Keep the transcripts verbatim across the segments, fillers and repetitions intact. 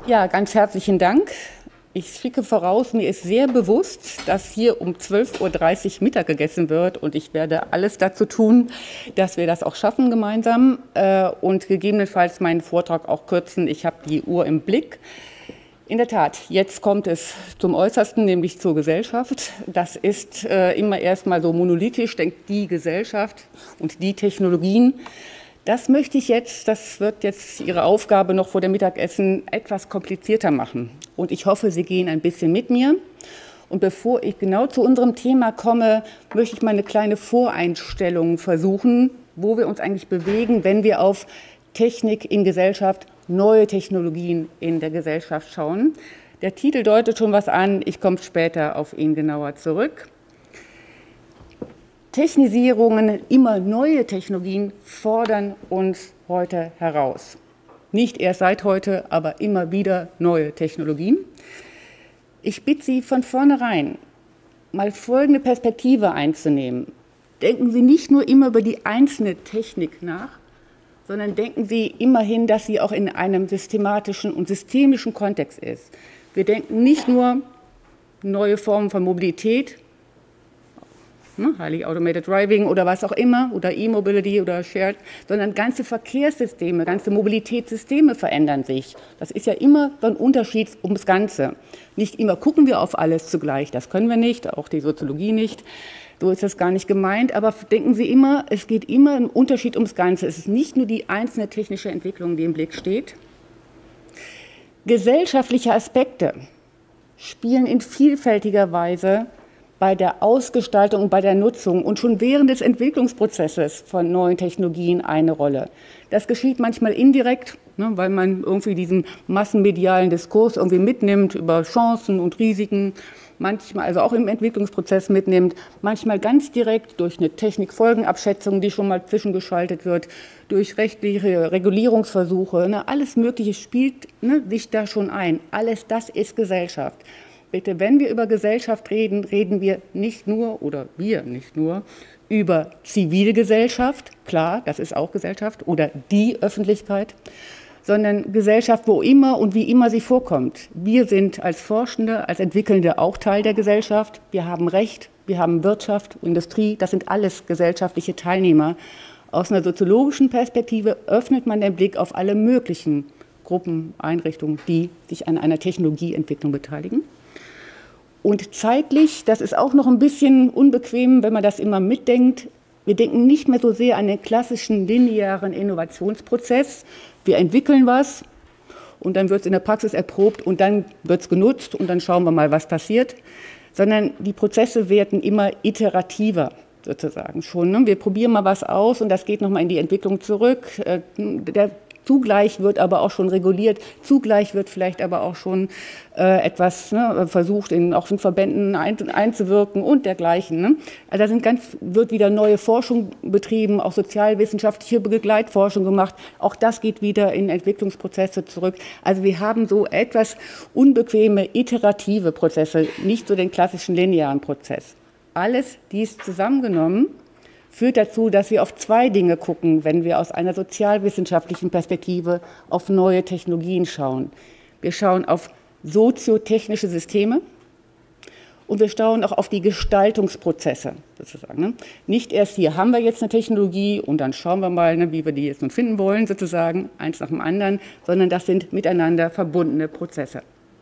Ja, ganz herzlichen Dank. Ich schicke voraus, mir ist sehr bewusst, dass hier um zwölf Uhr dreißig Mittag gegessen wird und ich werde alles dazu tun, dass wir das auch schaffen gemeinsam äh, und gegebenenfalls meinen Vortrag auch kürzen. Ich habe die Uhr im Blick. In der Tat, jetzt kommt es zum Äußersten, nämlich zur Gesellschaft. Das ist äh, immer erstmal so monolithisch, denkt die Gesellschaft und die Technologien. Das möchte ich jetzt, das wird jetzt Ihre Aufgabe noch vor dem Mittagessen etwas komplizierter machen. Und ich hoffe, Sie gehen ein bisschen mit mir. Und bevor ich genau zu unserem Thema komme, möchte ich mal eine kleine Voreinstellung versuchen, wo wir uns eigentlich bewegen, wenn wir auf Technik in Gesellschaft, neue Technologien in der Gesellschaft schauen. Der Titel deutet schon was an, ich komme später auf ihn genauer zurück. Technisierungen, immer neue Technologien fordern uns heute heraus. Nicht erst seit heute, aber immer wieder neue Technologien. Ich bitte Sie von vornherein, mal folgende Perspektive einzunehmen. Denken Sie nicht nur immer über die einzelne Technik nach, sondern denken Sie immerhin, dass sie auch in einem systematischen und systemischen Kontext ist. Wir denken nicht nur neue Formen von Mobilität, ne, Highly Automated Driving oder was auch immer, oder E-Mobility oder Shared, sondern ganze Verkehrssysteme, ganze Mobilitätssysteme verändern sich. Das ist ja immer so ein Unterschied ums Ganze. Nicht immer gucken wir auf alles zugleich, das können wir nicht, auch die Soziologie nicht. So ist das gar nicht gemeint, aber denken Sie immer, es geht immer ein Unterschied ums Ganze. Es ist nicht nur die einzelne technische Entwicklung, die im Blick steht. Gesellschaftliche Aspekte spielen in vielfältiger Weise bei der Ausgestaltung und bei der Nutzung und schon während des Entwicklungsprozesses von neuen Technologien eine Rolle. Das geschieht manchmal indirekt, ne, weil man irgendwie diesen massenmedialen Diskurs irgendwie mitnimmt über Chancen und Risiken, manchmal also auch im Entwicklungsprozess mitnimmt, manchmal ganz direkt durch eine Technikfolgenabschätzung, die schon mal zwischengeschaltet wird, durch rechtliche Regulierungsversuche, ne, alles Mögliche spielt ne, sich da schon ein. Alles das ist Gesellschaft. Bitte, wenn wir über Gesellschaft reden, reden wir nicht nur, oder wir nicht nur, über Zivilgesellschaft, klar, das ist auch Gesellschaft, oder die Öffentlichkeit, sondern Gesellschaft, wo immer und wie immer sie vorkommt. Wir sind als Forschende, als Entwickelnde auch Teil der Gesellschaft. Wir haben Recht, wir haben Wirtschaft, Industrie, das sind alles gesellschaftliche Teilnehmer. Aus einer soziologischen Perspektive öffnet man den Blick auf alle möglichen Gruppen, Einrichtungen, die sich an einer Technologieentwicklung beteiligen. Und zeitlich, das ist auch noch ein bisschen unbequem, wenn man das immer mitdenkt, wir denken nicht mehr so sehr an den klassischen linearen Innovationsprozess. Wir entwickeln was und dann wird es in der Praxis erprobt und dann wird es genutzt und dann schauen wir mal, was passiert. Sondern die Prozesse werden immer iterativer sozusagen schon. Ne? Wir probieren mal was aus und das geht nochmal in die Entwicklung zurück. Äh, der Zugleich wird aber auch schon reguliert, zugleich wird vielleicht aber auch schon äh, etwas ne, versucht, in, auch in Verbänden ein, einzuwirken und dergleichen. Ne? Also da sind ganz, wird wieder neue Forschung betrieben, auch sozialwissenschaftliche Begleitforschung gemacht. Auch das geht wieder in Entwicklungsprozesse zurück. Also wir haben so etwas unbequeme, iterative Prozesse, nicht so den klassischen linearen Prozess. Alles dies zusammengenommen führt dazu, dass wir auf zwei Dinge gucken, wenn wir aus einer sozialwissenschaftlichen Perspektive auf neue Technologien schauen. Wir schauen auf soziotechnische Systeme und wir schauen auch auf die Gestaltungsprozesse sozusagen. Ne? Nicht erst hier haben wir jetzt eine Technologie und dann schauen wir mal, ne, wie wir die jetzt nun finden wollen, sozusagen, eins nach dem anderen, sondern das sind miteinander verbundene Prozesse.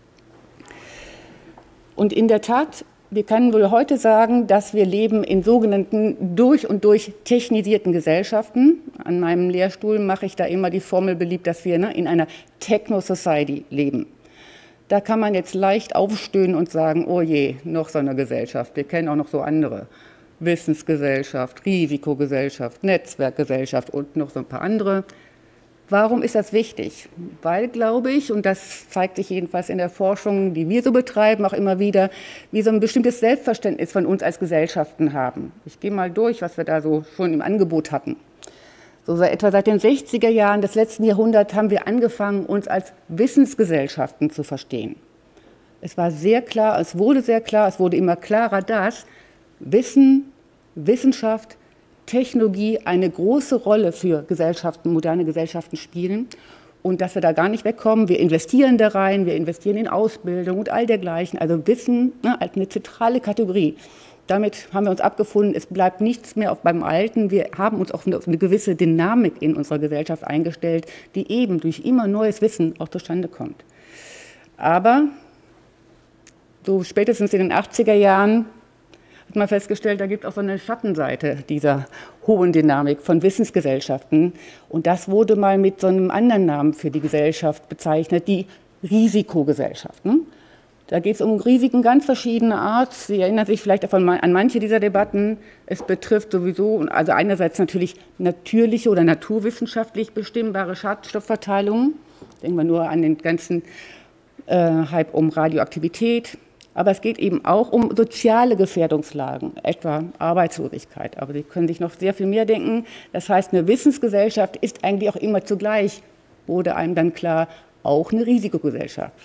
Und in der Tat, wir können wohl heute sagen, dass wir leben in sogenannten durch und durch technisierten Gesellschaften. An meinem Lehrstuhl mache ich da immer die Formel beliebt, dass wir ne, in einer Techno-Society leben. Da kann man jetzt leicht aufstöhnen und sagen, oh je, noch so eine Gesellschaft. Wir kennen auch noch so andere. Wissensgesellschaft, Risikogesellschaft, Netzwerkgesellschaft und noch so ein paar andere. Warum ist das wichtig? Weil, glaube ich, und das zeigt sich jedenfalls in der Forschung, die wir so betreiben, auch immer wieder, wir so ein bestimmtes Selbstverständnis von uns als Gesellschaften haben. Ich gehe mal durch, was wir da so schon im Angebot hatten. So etwa seit den sechziger Jahren des letzten Jahrhunderts haben wir angefangen, uns als Wissensgesellschaften zu verstehen. Es war sehr klar, es wurde sehr klar, es wurde immer klarer, dass Wissen, Wissenschaft, Technologie eine große Rolle für Gesellschaften, moderne Gesellschaften spielen und dass wir da gar nicht wegkommen. Wir investieren da rein, wir investieren in Ausbildung und all dergleichen. Also Wissen, ne, als eine zentrale Kategorie. Damit haben wir uns abgefunden, es bleibt nichts mehr auf beim Alten. Wir haben uns auf eine, auf eine gewisse Dynamik in unserer Gesellschaft eingestellt, die eben durch immer neues Wissen auch zustande kommt. Aber so spätestens in den achtziger Jahren hat man festgestellt, da gibt es auch so eine Schattenseite dieser hohen Dynamik von Wissensgesellschaften. Und das wurde mal mit so einem anderen Namen für die Gesellschaft bezeichnet, die Risikogesellschaften. Da geht es um Risiken ganz verschiedener Art. Sie erinnern sich vielleicht an manche dieser Debatten. Es betrifft sowieso, also einerseits natürlich natürliche oder naturwissenschaftlich bestimmbare Schadstoffverteilungen. Denken wir nur an den ganzen äh, Hype um Radioaktivität. Aber es geht eben auch um soziale Gefährdungslagen, etwa Arbeitslosigkeit. Aber Sie können sich noch sehr viel mehr denken. Das heißt, eine Wissensgesellschaft ist eigentlich auch immer zugleich, wurde einem dann klar, auch eine Risikogesellschaft.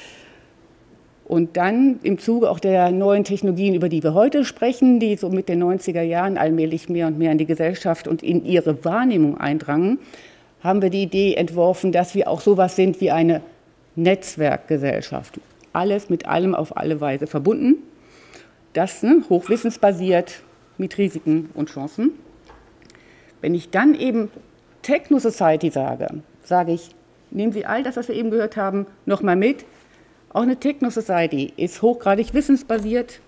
Und dann im Zuge auch der neuen Technologien, über die wir heute sprechen, die so mit den neunziger Jahren allmählich mehr und mehr in die Gesellschaft und in ihre Wahrnehmung eindrangen, haben wir die Idee entworfen, dass wir auch sowas sind wie eine Netzwerkgesellschaft. Alles mit allem auf alle Weise verbunden. Das ne, hochwissensbasiert mit Risiken und Chancen. Wenn ich dann eben Techno-Society sage, sage ich, nehmen Sie all das, was wir eben gehört haben, nochmal mit. Auch eine Techno-Society ist hochgradig wissensbasiert,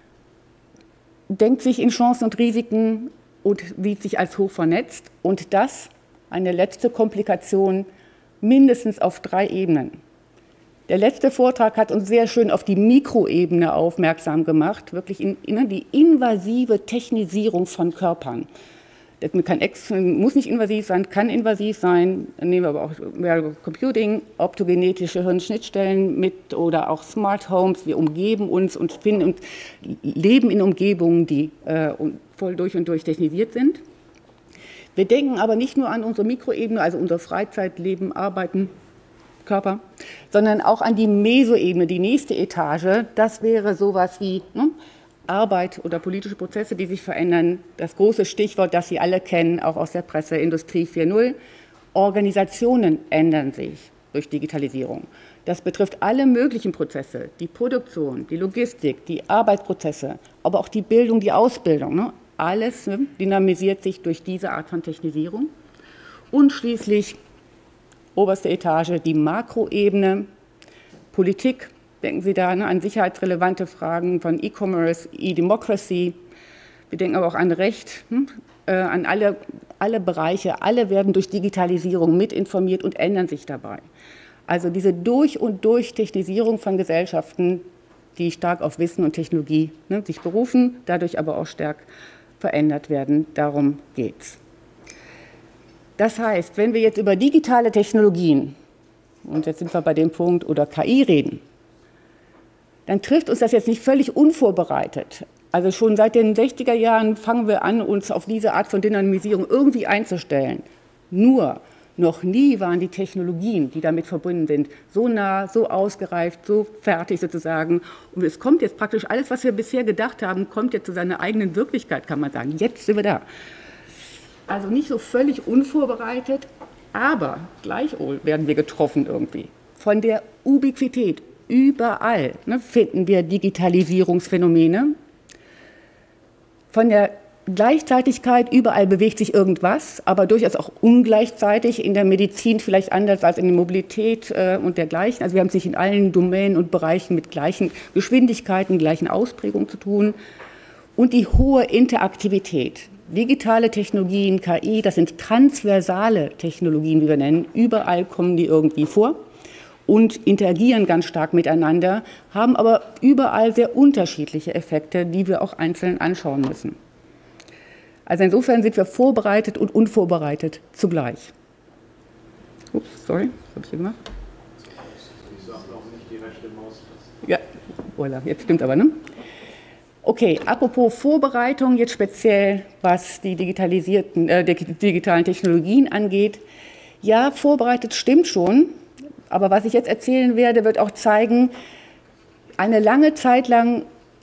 denkt sich in Chancen und Risiken und sieht sich als hoch vernetzt. Und das, eine letzte Komplikation, mindestens auf drei Ebenen. Der letzte Vortrag hat uns sehr schön auf die Mikroebene aufmerksam gemacht, wirklich in, in die invasive Technisierung von Körpern. Das kann, muss nicht invasiv sein, kann invasiv sein. Dann nehmen wir aber auch Wearable Computing, optogenetische Hirnschnittstellen mit oder auch Smart Homes. Wir umgeben uns und finden und leben in Umgebungen, die äh, voll durch und durch technisiert sind. Wir denken aber nicht nur an unsere Mikroebene, also unser Freizeit, Leben, Arbeiten, Körper, sondern auch an die Mesoebene, die nächste Etage. Das wäre sowas wie ne, Arbeit oder politische Prozesse, die sich verändern. Das große Stichwort, das Sie alle kennen, auch aus der Presse, Industrie vier Punkt null. Organisationen ändern sich durch Digitalisierung. Das betrifft alle möglichen Prozesse, die Produktion, die Logistik, die Arbeitsprozesse, aber auch die Bildung, die Ausbildung. Ne? Alles ne, dynamisiert sich durch diese Art von Technisierung. Und schließlich oberste Etage, die Makroebene, Politik, denken Sie da ne, an sicherheitsrelevante Fragen von E-Commerce, E-Democracy. Wir denken aber auch an Recht, hm, äh, an alle, alle Bereiche. Alle werden durch Digitalisierung mitinformiert und ändern sich dabei. Also diese durch und durch Technisierung von Gesellschaften, die stark auf Wissen und Technologie ne, sich berufen, dadurch aber auch stark verändert werden. Darum geht's. Das heißt, wenn wir jetzt über digitale Technologien, und jetzt sind wir bei dem Punkt, oder K I reden, dann trifft uns das jetzt nicht völlig unvorbereitet. Also schon seit den sechziger Jahren fangen wir an, uns auf diese Art von Dynamisierung irgendwie einzustellen. Nur, noch nie waren die Technologien, die damit verbunden sind, so nah, so ausgereift, so fertig sozusagen. Und es kommt jetzt praktisch alles, was wir bisher gedacht haben, kommt jetzt zu seiner eigenen Wirklichkeit, kann man sagen. Jetzt sind wir da. Also nicht so völlig unvorbereitet, aber gleichwohl werden wir getroffen irgendwie. Von der Ubiquität, überall ne, finden wir Digitalisierungsphänomene. Von der Gleichzeitigkeit, überall bewegt sich irgendwas, aber durchaus auch ungleichzeitig, in der Medizin vielleicht anders als in der Mobilität äh, und dergleichen. Also wir haben es nicht in allen Domänen und Bereichen mit gleichen Geschwindigkeiten, gleichen Ausprägungen zu tun. Und die hohe Interaktivität. Digitale Technologien, K I, das sind transversale Technologien, wie wir nennen. Überall kommen die irgendwie vor und interagieren ganz stark miteinander, haben aber überall sehr unterschiedliche Effekte, die wir auch einzeln anschauen müssen. Also insofern sind wir vorbereitet und unvorbereitet zugleich. Ups, sorry, was habe ich hier gemacht? Ich sage auch nicht die rechte Maustaste. Ja, voilà, jetzt stimmt aber, ne? Okay, apropos Vorbereitung, jetzt speziell, was die digitalisierten, äh, die digitalen Technologien angeht. Ja, vorbereitet stimmt schon, aber was ich jetzt erzählen werde, wird auch zeigen, eine lange Zeit lang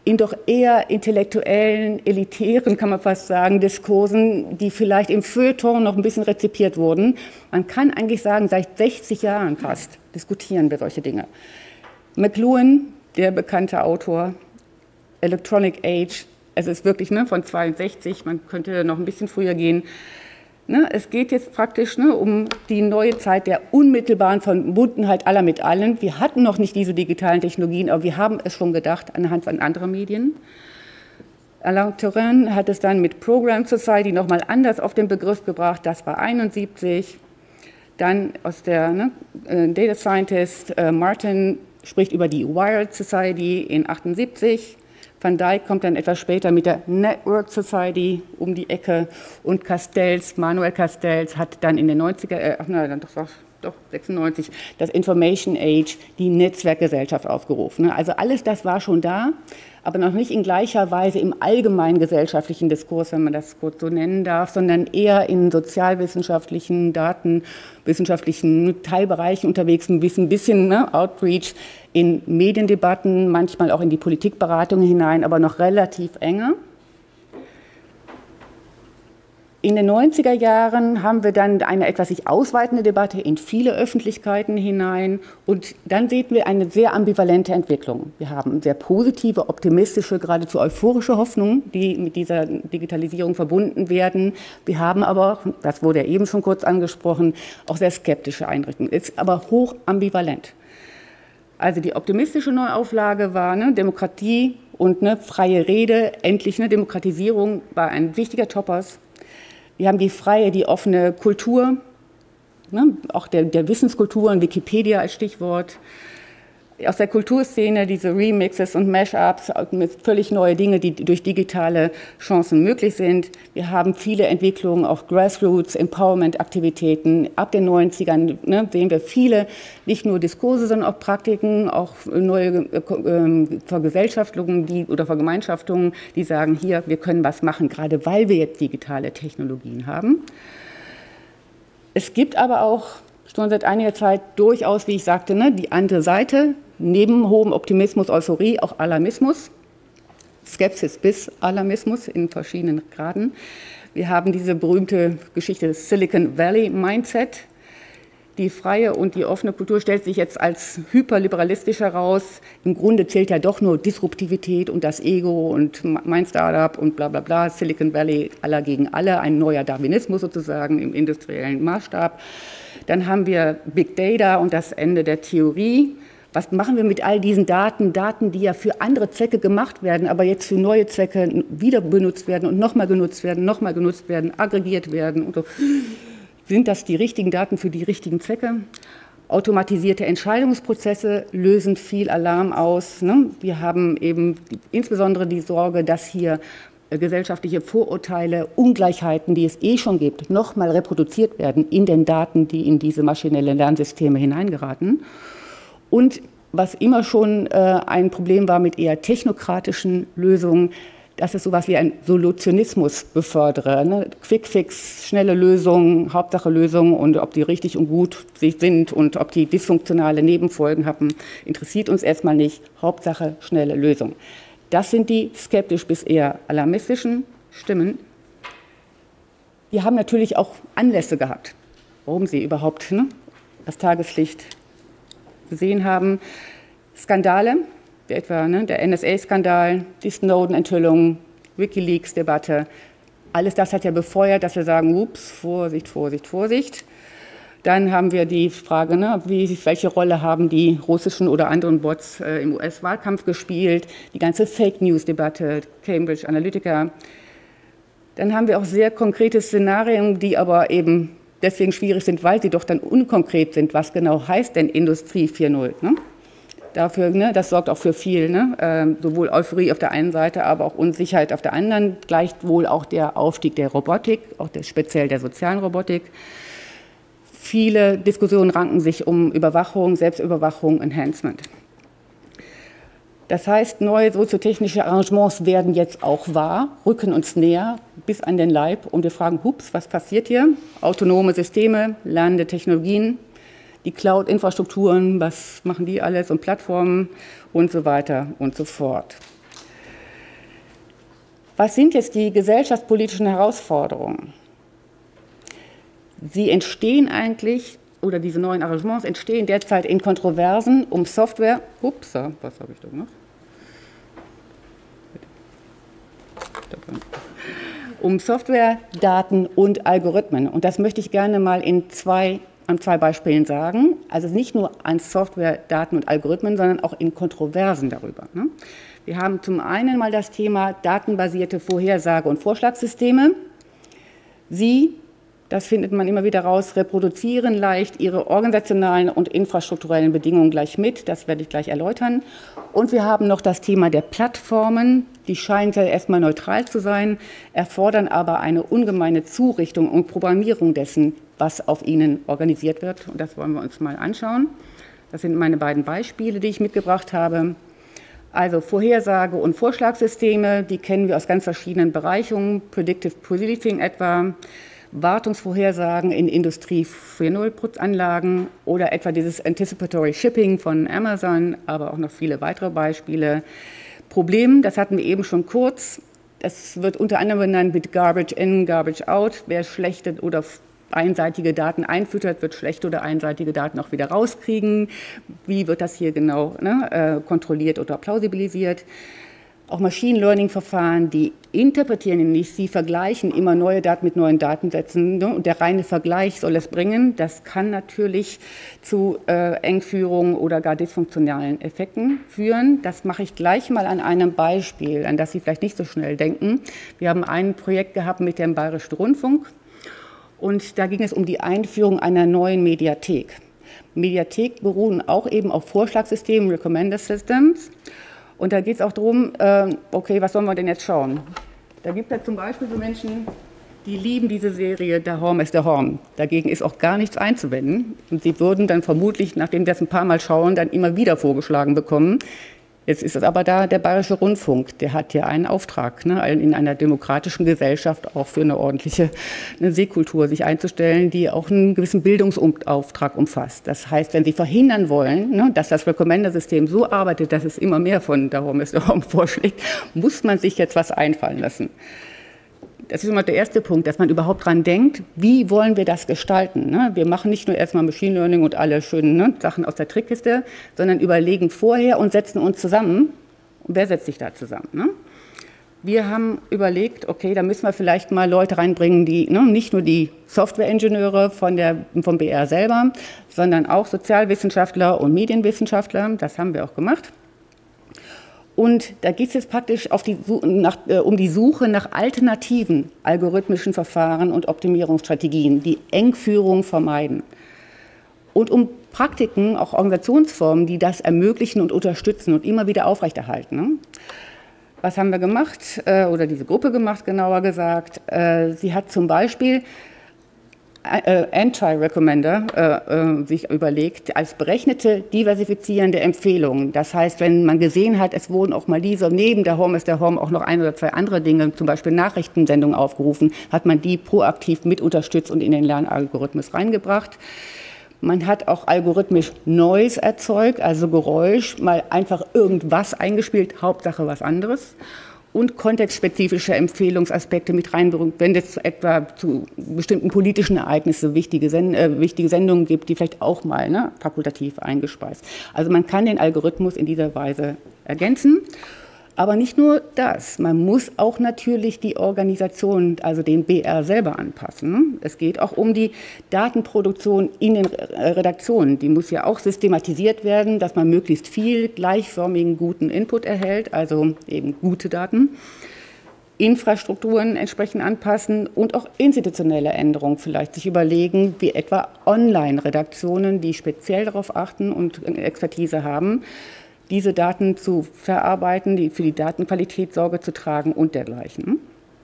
in doch eher intellektuellen, elitären, kann man fast sagen, Diskursen, die vielleicht im Feuilleton noch ein bisschen rezipiert wurden. Man kann eigentlich sagen, seit sechzig Jahren fast diskutieren wir solche Dinge. McLuhan, der bekannte Autor, Electronic Age, es ist wirklich ne, von zweiundsechzig, man könnte noch ein bisschen früher gehen. Ne, es geht jetzt praktisch ne, um die neue Zeit der unmittelbaren Verbundenheit aller mit allen. Wir hatten noch nicht diese digitalen Technologien, aber wir haben es schon gedacht anhand von anderen Medien. Alain Touraine hat es dann mit Program Society nochmal anders auf den Begriff gebracht, das war einundsiebzig. Dann aus der ne, Data Scientist äh, Martin spricht über die Wired Society in achtundsiebzig. Van Dijk kommt dann etwas später mit der Network Society um die Ecke und Castells, Manuel Castells hat dann in den neunziger, äh, ach nein, doch, doch sechsundneunzig, das Information Age, die Netzwerkgesellschaft aufgerufen. Also alles das war schon da, aber noch nicht in gleicher Weise im allgemeinen gesellschaftlichen Diskurs, wenn man das kurz so nennen darf, sondern eher in sozialwissenschaftlichen, datenwissenschaftlichen Teilbereichen unterwegs, ein bisschen, bisschen ne, Outreach, in Mediendebatten, manchmal auch in die Politikberatung hinein, aber noch relativ enger. In den neunziger Jahren haben wir dann eine etwas sich ausweitende Debatte in viele Öffentlichkeiten hinein und dann sehen wir eine sehr ambivalente Entwicklung. Wir haben sehr positive, optimistische, geradezu euphorische Hoffnungen, die mit dieser Digitalisierung verbunden werden. Wir haben aber, das wurde ja eben schon kurz angesprochen, auch sehr skeptische Einrichtungen, ist aber hoch ambivalent. Also die optimistische Neuauflage war ne, Demokratie und ne, freie Rede, endlich eine Demokratisierung war ein wichtiger Topos. Wir haben die freie, die offene Kultur, ne, auch der, der Wissenskultur und Wikipedia als Stichwort. Aus der Kulturszene diese Remixes und Mashups, völlig neue Dinge, die durch digitale Chancen möglich sind. Wir haben viele Entwicklungen, auch Grassroots, Empowerment-Aktivitäten. Ab den neunzigern ne, sehen wir viele, nicht nur Diskurse, sondern auch Praktiken, auch neue äh, Vergesellschaftungen die, oder Vergemeinschaftungen, die sagen, hier, wir können was machen, gerade weil wir jetzt digitale Technologien haben. Es gibt aber auch schon seit einiger Zeit durchaus, wie ich sagte, ne, die andere Seite, neben hohem Optimismus, Euphorie, auch Alarmismus, Skepsis bis Alarmismus in verschiedenen Graden. Wir haben diese berühmte Geschichte des Silicon Valley Mindset. Die freie und die offene Kultur stellt sich jetzt als hyperliberalistisch heraus. Im Grunde zählt ja doch nur Disruptivität und das Ego und mein Startup und bla bla bla. Silicon Valley, aller gegen alle, ein neuer Darwinismus sozusagen im industriellen Maßstab. Dann haben wir Big Data und das Ende der Theorie. Was machen wir mit all diesen Daten? Daten, die ja für andere Zwecke gemacht werden, aber jetzt für neue Zwecke wieder benutzt werden und nochmal genutzt werden, nochmal genutzt werden, aggregiert werden und so. Sind das die richtigen Daten für die richtigen Zwecke? Automatisierte Entscheidungsprozesse lösen viel Alarm aus. Ne? Wir haben eben insbesondere die Sorge, dass hier gesellschaftliche Vorurteile, Ungleichheiten, die es eh schon gibt, nochmal reproduziert werden in den Daten, die in diese maschinellen Lernsysteme hineingeraten. Und was immer schon äh, ein Problem war mit eher technokratischen Lösungen, dass es so etwas wie ein Solutionismus befördere. Ne? Quick-Fix, schnelle Lösungen, Hauptsache Lösungen und ob die richtig und gut sind und ob die dysfunktionale Nebenfolgen haben, interessiert uns erstmal nicht. Hauptsache schnelle Lösung. Das sind die skeptisch bis eher alarmistischen Stimmen. Wir haben natürlich auch Anlässe gehabt, warum sie überhaupt ne, das Tageslicht gesehen haben. Skandale, wie etwa ne, der N S A-Skandal, die Snowden-Enthüllung, Wikileaks-Debatte. Alles das hat ja befeuert, dass wir sagen, ups, Vorsicht, Vorsicht, Vorsicht. Dann haben wir die Frage, ne, wie, welche Rolle haben die russischen oder anderen Bots äh, im U S-Wahlkampf gespielt, die ganze Fake-News-Debatte, Cambridge Analytica. Dann haben wir auch sehr konkrete Szenarien, die aber eben deswegen schwierig sind, weil sie doch dann unkonkret sind. Was genau heißt denn Industrie vier Punkt null? Ne? Dafür, ne, das sorgt auch für viel, ne, äh, sowohl Euphorie auf der einen Seite, aber auch Unsicherheit auf der anderen. Gleichwohl auch der Aufstieg der Robotik, auch der, speziell der sozialen Robotik. Viele Diskussionen ranken sich um Überwachung, Selbstüberwachung, Enhancement. Das heißt, neue soziotechnische Arrangements werden jetzt auch wahr, rücken uns näher bis an den Leib und wir fragen, hups, was passiert hier? Autonome Systeme, lernende Technologien, die Cloud-Infrastrukturen, was machen die alles und Plattformen und so weiter und so fort. Was sind jetzt die gesellschaftspolitischen Herausforderungen? Sie entstehen eigentlich, oder diese neuen Arrangements entstehen derzeit in Kontroversen um Software. Ups, was habe ich da gemacht? Um Software, Daten und Algorithmen. Und das möchte ich gerne mal in zwei, an zwei Beispielen sagen. Also nicht nur an Software, Daten und Algorithmen, sondern auch in Kontroversen darüber. Wir haben zum einen mal das Thema datenbasierte Vorhersage- und Vorschlagssysteme. Sie, das findet man immer wieder raus, reproduzieren leicht ihre organisationalen und infrastrukturellen Bedingungen gleich mit. Das werde ich gleich erläutern. Und wir haben noch das Thema der Plattformen. Die scheinen ja erstmal neutral zu sein, erfordern aber eine ungemeine Zurichtung und Programmierung dessen, was auf ihnen organisiert wird. Und das wollen wir uns mal anschauen. Das sind meine beiden Beispiele, die ich mitgebracht habe. Also Vorhersage- und Vorschlagssysteme, die kennen wir aus ganz verschiedenen Bereichen. Predictive Policing etwa, Wartungsvorhersagen in Industrie vier Punkt null-Anlagen oder etwa dieses Anticipatory Shipping von Amazon, aber auch noch viele weitere Beispiele. Problem, das hatten wir eben schon kurz, das wird unter anderem benannt mit Garbage in, Garbage out. Wer schlechte oder einseitige Daten einfüttert, wird schlechte oder einseitige Daten auch wieder rauskriegen. Wie wird das hier genau ne, äh, kontrolliert oder plausibilisiert? Auch Machine Learning-Verfahren, die interpretieren nicht, sie vergleichen immer neue Daten mit neuen Datensätzen. Ne? Und der reine Vergleich soll es bringen. Das kann natürlich zu äh, Engführungen oder gar dysfunktionalen Effekten führen. Das mache ich gleich mal an einem Beispiel, an das Sie vielleicht nicht so schnell denken. Wir haben ein Projekt gehabt mit dem Bayerischen Rundfunk. Und da ging es um die Einführung einer neuen Mediathek. Mediathek beruhen auch eben auf Vorschlagssystemen, Recommender Systems. Und da geht es auch darum, äh, okay, was sollen wir denn jetzt schauen? Da gibt es ja zum Beispiel so Menschen, die lieben diese Serie Der Horm ist der Horm. Dagegen ist auch gar nichts einzuwenden. Und sie würden dann vermutlich, nachdem wir das ein paar Mal schauen, dann immer wieder vorgeschlagen bekommen. Jetzt ist es aber da der Bayerische Rundfunk, der hat ja einen Auftrag, ne, in einer demokratischen Gesellschaft auch für eine ordentliche eine Sehkultur sich einzustellen, die auch einen gewissen Bildungsauftrag umfasst. Das heißt, wenn Sie verhindern wollen, ne, dass das Recommender-System so arbeitet, dass es immer mehr von der Horm ist der Horm vorschlägt, muss man sich jetzt was einfallen lassen. Das ist immer der erste Punkt, dass man überhaupt dran denkt, wie wollen wir das gestalten. Ne? Wir machen nicht nur erstmal Machine Learning und alle schönen ne, Sachen aus der Trickkiste, sondern überlegen vorher und setzen uns zusammen. Und wer setzt sich da zusammen? Ne? Wir haben überlegt, okay, da müssen wir vielleicht mal Leute reinbringen, die ne, nicht nur die Software-Ingenieure von der, vom B R selber, sondern auch Sozialwissenschaftler und Medienwissenschaftler. Das haben wir auch gemacht. Und da geht es jetzt praktisch auf die, nach, äh, um die Suche nach alternativen algorithmischen Verfahren und Optimierungsstrategien, die Engführung vermeiden. Und um Praktiken, auch Organisationsformen, die das ermöglichen und unterstützen und immer wieder aufrechterhalten. Ne? Was haben wir gemacht, äh, oder diese Gruppe gemacht, genauer gesagt? Äh, sie hat zum Beispiel Äh, Anti-Recommender äh, äh, sich überlegt, als berechnete diversifizierende Empfehlungen. Das heißt, wenn man gesehen hat, es wurden auch mal diese, neben der Horm ist der Horm auch noch ein oder zwei andere Dinge, zum Beispiel Nachrichtensendungen aufgerufen, hat man die proaktiv mit unterstützt und in den Lernalgorithmus reingebracht. Man hat auch algorithmisch Noise erzeugt, also Geräusch, mal einfach irgendwas eingespielt, Hauptsache was anderes. Und kontextspezifische Empfehlungsaspekte mit reinbringt, wenn es etwa zu bestimmten politischen Ereignissen wichtige, Send äh, wichtige Sendungen gibt, die vielleicht auch mal ne, fakultativ eingespeist. Also man kann den Algorithmus in dieser Weise ergänzen. Aber nicht nur das, man muss auch natürlich die Organisation, also den B R selber anpassen. Es geht auch um die Datenproduktion in den Redaktionen. Die muss ja auch systematisiert werden, dass man möglichst viel gleichförmigen, guten Input erhält, also eben gute Daten. Infrastrukturen entsprechend anpassen und auch institutionelle Änderungen vielleicht sich überlegen, wie etwa Online-Redaktionen, die speziell darauf achten und Expertise haben, diese Daten zu verarbeiten, die für die Datenqualität Sorge zu tragen und dergleichen.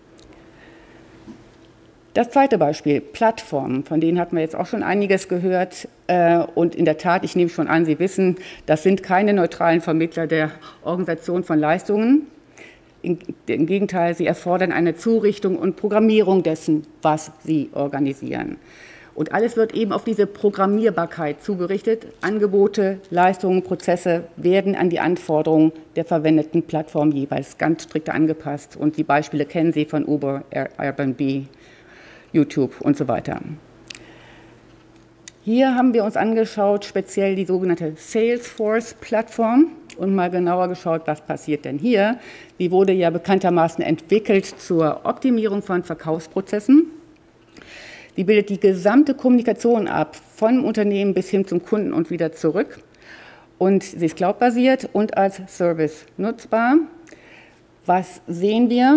Das zweite Beispiel, Plattformen, von denen hatten wir jetzt auch schon einiges gehört. Und in der Tat, ich nehme schon an, Sie wissen, das sind keine neutralen Vermittler der Organisation von Leistungen. Im Gegenteil, sie erfordern eine Zurichtung und Programmierung dessen, was sie organisieren. Und alles wird eben auf diese Programmierbarkeit zugerichtet. Angebote, Leistungen, Prozesse werden an die Anforderungen der verwendeten Plattform jeweils ganz strikt angepasst. Und die Beispiele kennen Sie von Uber, Airbnb, YouTube und so weiter. Hier haben wir uns angeschaut, speziell die sogenannte Salesforce-Plattform und mal genauer geschaut, was passiert denn hier. Die wurde ja bekanntermaßen entwickelt zur Optimierung von Verkaufsprozessen. Die bildet die gesamte Kommunikation ab, vom Unternehmen bis hin zum Kunden und wieder zurück. Und sie ist cloudbasiert und als Service nutzbar. Was sehen wir?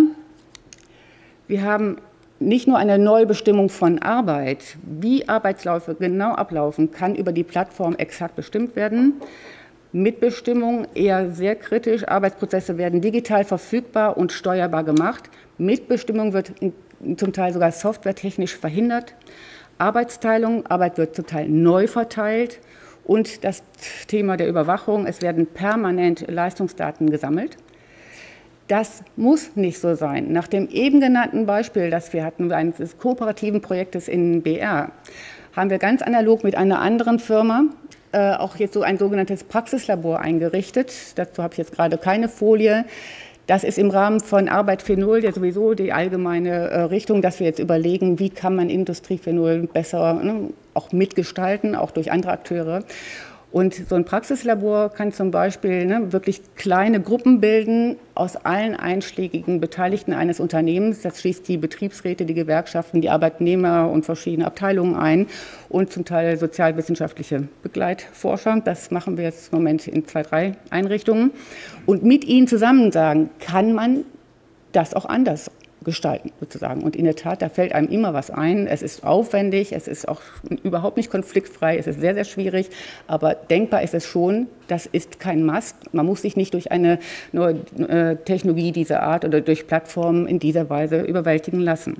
Wir haben nicht nur eine Neubestimmung von Arbeit, wie Arbeitsläufe genau ablaufen, kann über die Plattform exakt bestimmt werden. Mitbestimmung eher sehr kritisch, Arbeitsprozesse werden digital verfügbar und steuerbar gemacht. Mitbestimmung wird zum Teil sogar softwaretechnisch verhindert. Arbeitsteilung, Arbeit wird zum Teil neu verteilt. Und das Thema der Überwachung, es werden permanent Leistungsdaten gesammelt. Das muss nicht so sein. Nach dem eben genannten Beispiel, das wir hatten, eines kooperativen Projektes in B R, haben wir ganz analog mit einer anderen Firma äh, auch jetzt so ein sogenanntes Praxislabor eingerichtet. Dazu habe ich jetzt gerade keine Folie. Das ist im Rahmen von Arbeit vier Punkt null ja sowieso die allgemeine äh, Richtung, dass wir jetzt überlegen, wie kann man Industrie vier Punkt null besser ne, auch mitgestalten, auch durch andere Akteure. Und so ein Praxislabor kann zum Beispiel ne, wirklich kleine Gruppen bilden aus allen einschlägigen Beteiligten eines Unternehmens. Das schließt die Betriebsräte, die Gewerkschaften, die Arbeitnehmer und verschiedene Abteilungen ein und zum Teil sozialwissenschaftliche Begleitforscher. Das machen wir jetzt im Moment in zwei, drei Einrichtungen. Und mit ihnen zusammen sagen, kann man das auch anders gestalten sozusagen. Und in der Tat, da fällt einem immer was ein. Es ist aufwendig, es ist auch überhaupt nicht konfliktfrei, es ist sehr, sehr schwierig, aber denkbar ist es schon, das ist kein Must. Man muss sich nicht durch eine neue äh, Technologie dieser Art oder durch Plattformen in dieser Weise überwältigen lassen.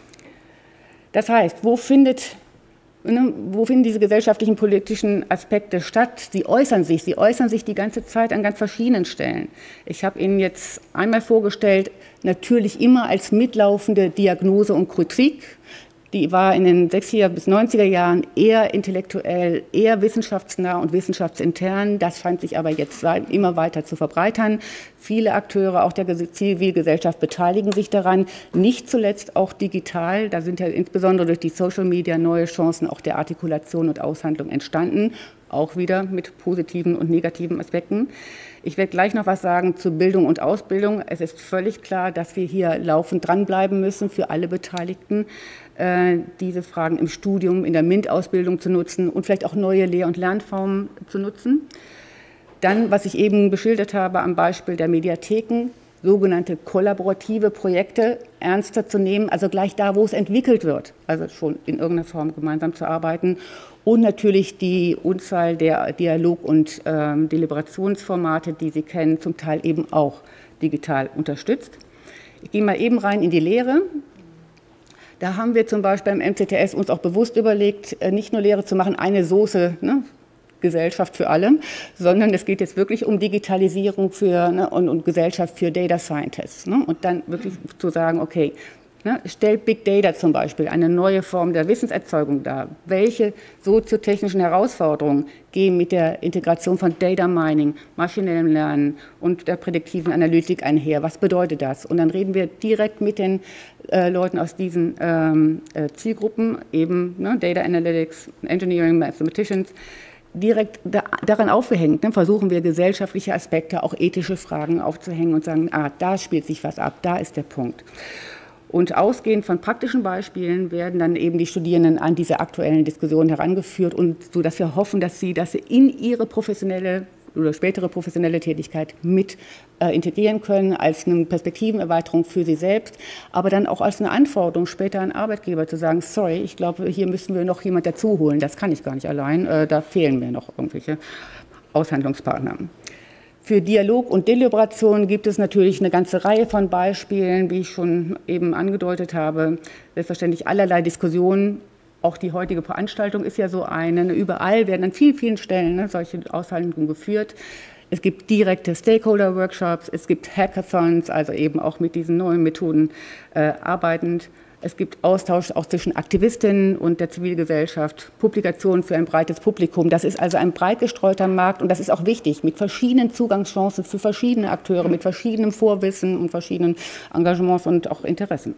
Das heißt, wo findet Ne, wo finden diese gesellschaftlichen, politischen Aspekte statt? Sie äußern sich, sie äußern sich die ganze Zeit an ganz verschiedenen Stellen. Ich habe Ihnen jetzt einmal vorgestellt, natürlich immer als mitlaufende Diagnose und Kritik. Die war in den sechziger bis neunziger Jahren eher intellektuell, eher wissenschaftsnah und wissenschaftsintern. Das scheint sich aber jetzt immer weiter zu verbreitern. Viele Akteure, auch der Zivilgesellschaft, beteiligen sich daran, nicht zuletzt auch digital. Da sind ja insbesondere durch die Social Media neue Chancen auch der Artikulation und Aushandlung entstanden, auch wieder mit positiven und negativen Aspekten. Ich werde gleich noch was sagen zu Bildung und Ausbildung. Es ist völlig klar, dass wir hier laufend dranbleiben müssen, für alle Beteiligten, äh, diese Fragen im Studium, in der MINT-Ausbildung zu nutzen und vielleicht auch neue Lehr- und Lernformen zu nutzen. Dann, was ich eben beschildert habe am Beispiel der Mediatheken, sogenannte kollaborative Projekte ernster zu nehmen, also gleich da, wo es entwickelt wird, also schon in irgendeiner Form gemeinsam zu arbeiten. Und natürlich die Unzahl der Dialog- und ähm, Deliberationsformate, die Sie kennen, zum Teil eben auch digital unterstützt. Ich gehe mal eben rein in die Lehre. Da haben wir zum Beispiel beim M C T S uns auch bewusst überlegt, nicht nur Lehre zu machen, eine Soße, ne, Gesellschaft für alle, sondern es geht jetzt wirklich um Digitalisierung für, ne, und, und Gesellschaft für Data Scientists. Ne, und dann wirklich zu sagen, okay, ne, stellt Big Data zum Beispiel eine neue Form der Wissenserzeugung dar. Welche soziotechnischen Herausforderungen gehen mit der Integration von Data Mining, maschinellem Lernen und der prädiktiven Analytik einher? Was bedeutet das? Und dann reden wir direkt mit den äh, Leuten aus diesen ähm, äh, Zielgruppen, eben ne, Data Analytics, Engineering, Mathematicians, direkt da, daran aufgehängt, ne, versuchen wir gesellschaftliche Aspekte, auch ethische Fragen aufzuhängen und sagen, ah, da spielt sich was ab, da ist der Punkt. Und ausgehend von praktischen Beispielen werden dann eben die Studierenden an diese aktuellen Diskussionen herangeführt, und so dass wir hoffen, dass sie, dass sie in ihre professionelle oder spätere professionelle Tätigkeit mit äh, integrieren können als eine Perspektivenerweiterung für sie selbst, aber dann auch als eine Anforderung später an Arbeitgeber zu sagen, sorry, ich glaube, hier müssen wir noch jemand dazu holen, das kann ich gar nicht allein, äh, da fehlen mir noch irgendwelche Aushandlungspartner. Für Dialog und Deliberation gibt es natürlich eine ganze Reihe von Beispielen, wie ich schon eben angedeutet habe. Selbstverständlich allerlei Diskussionen. Auch die heutige Veranstaltung ist ja so eine. Überall werden an vielen, vielen Stellen ne, solche Aushandlungen geführt. Es gibt direkte Stakeholder-Workshops, es gibt Hackathons, also eben auch mit diesen neuen Methoden äh, arbeitend. Es gibt Austausch auch zwischen Aktivistinnen und der Zivilgesellschaft, Publikationen für ein breites Publikum. Das ist also ein breit gestreuter Markt und das ist auch wichtig, mit verschiedenen Zugangschancen für verschiedene Akteure, mit verschiedenem Vorwissen und verschiedenen Engagements und auch Interessen.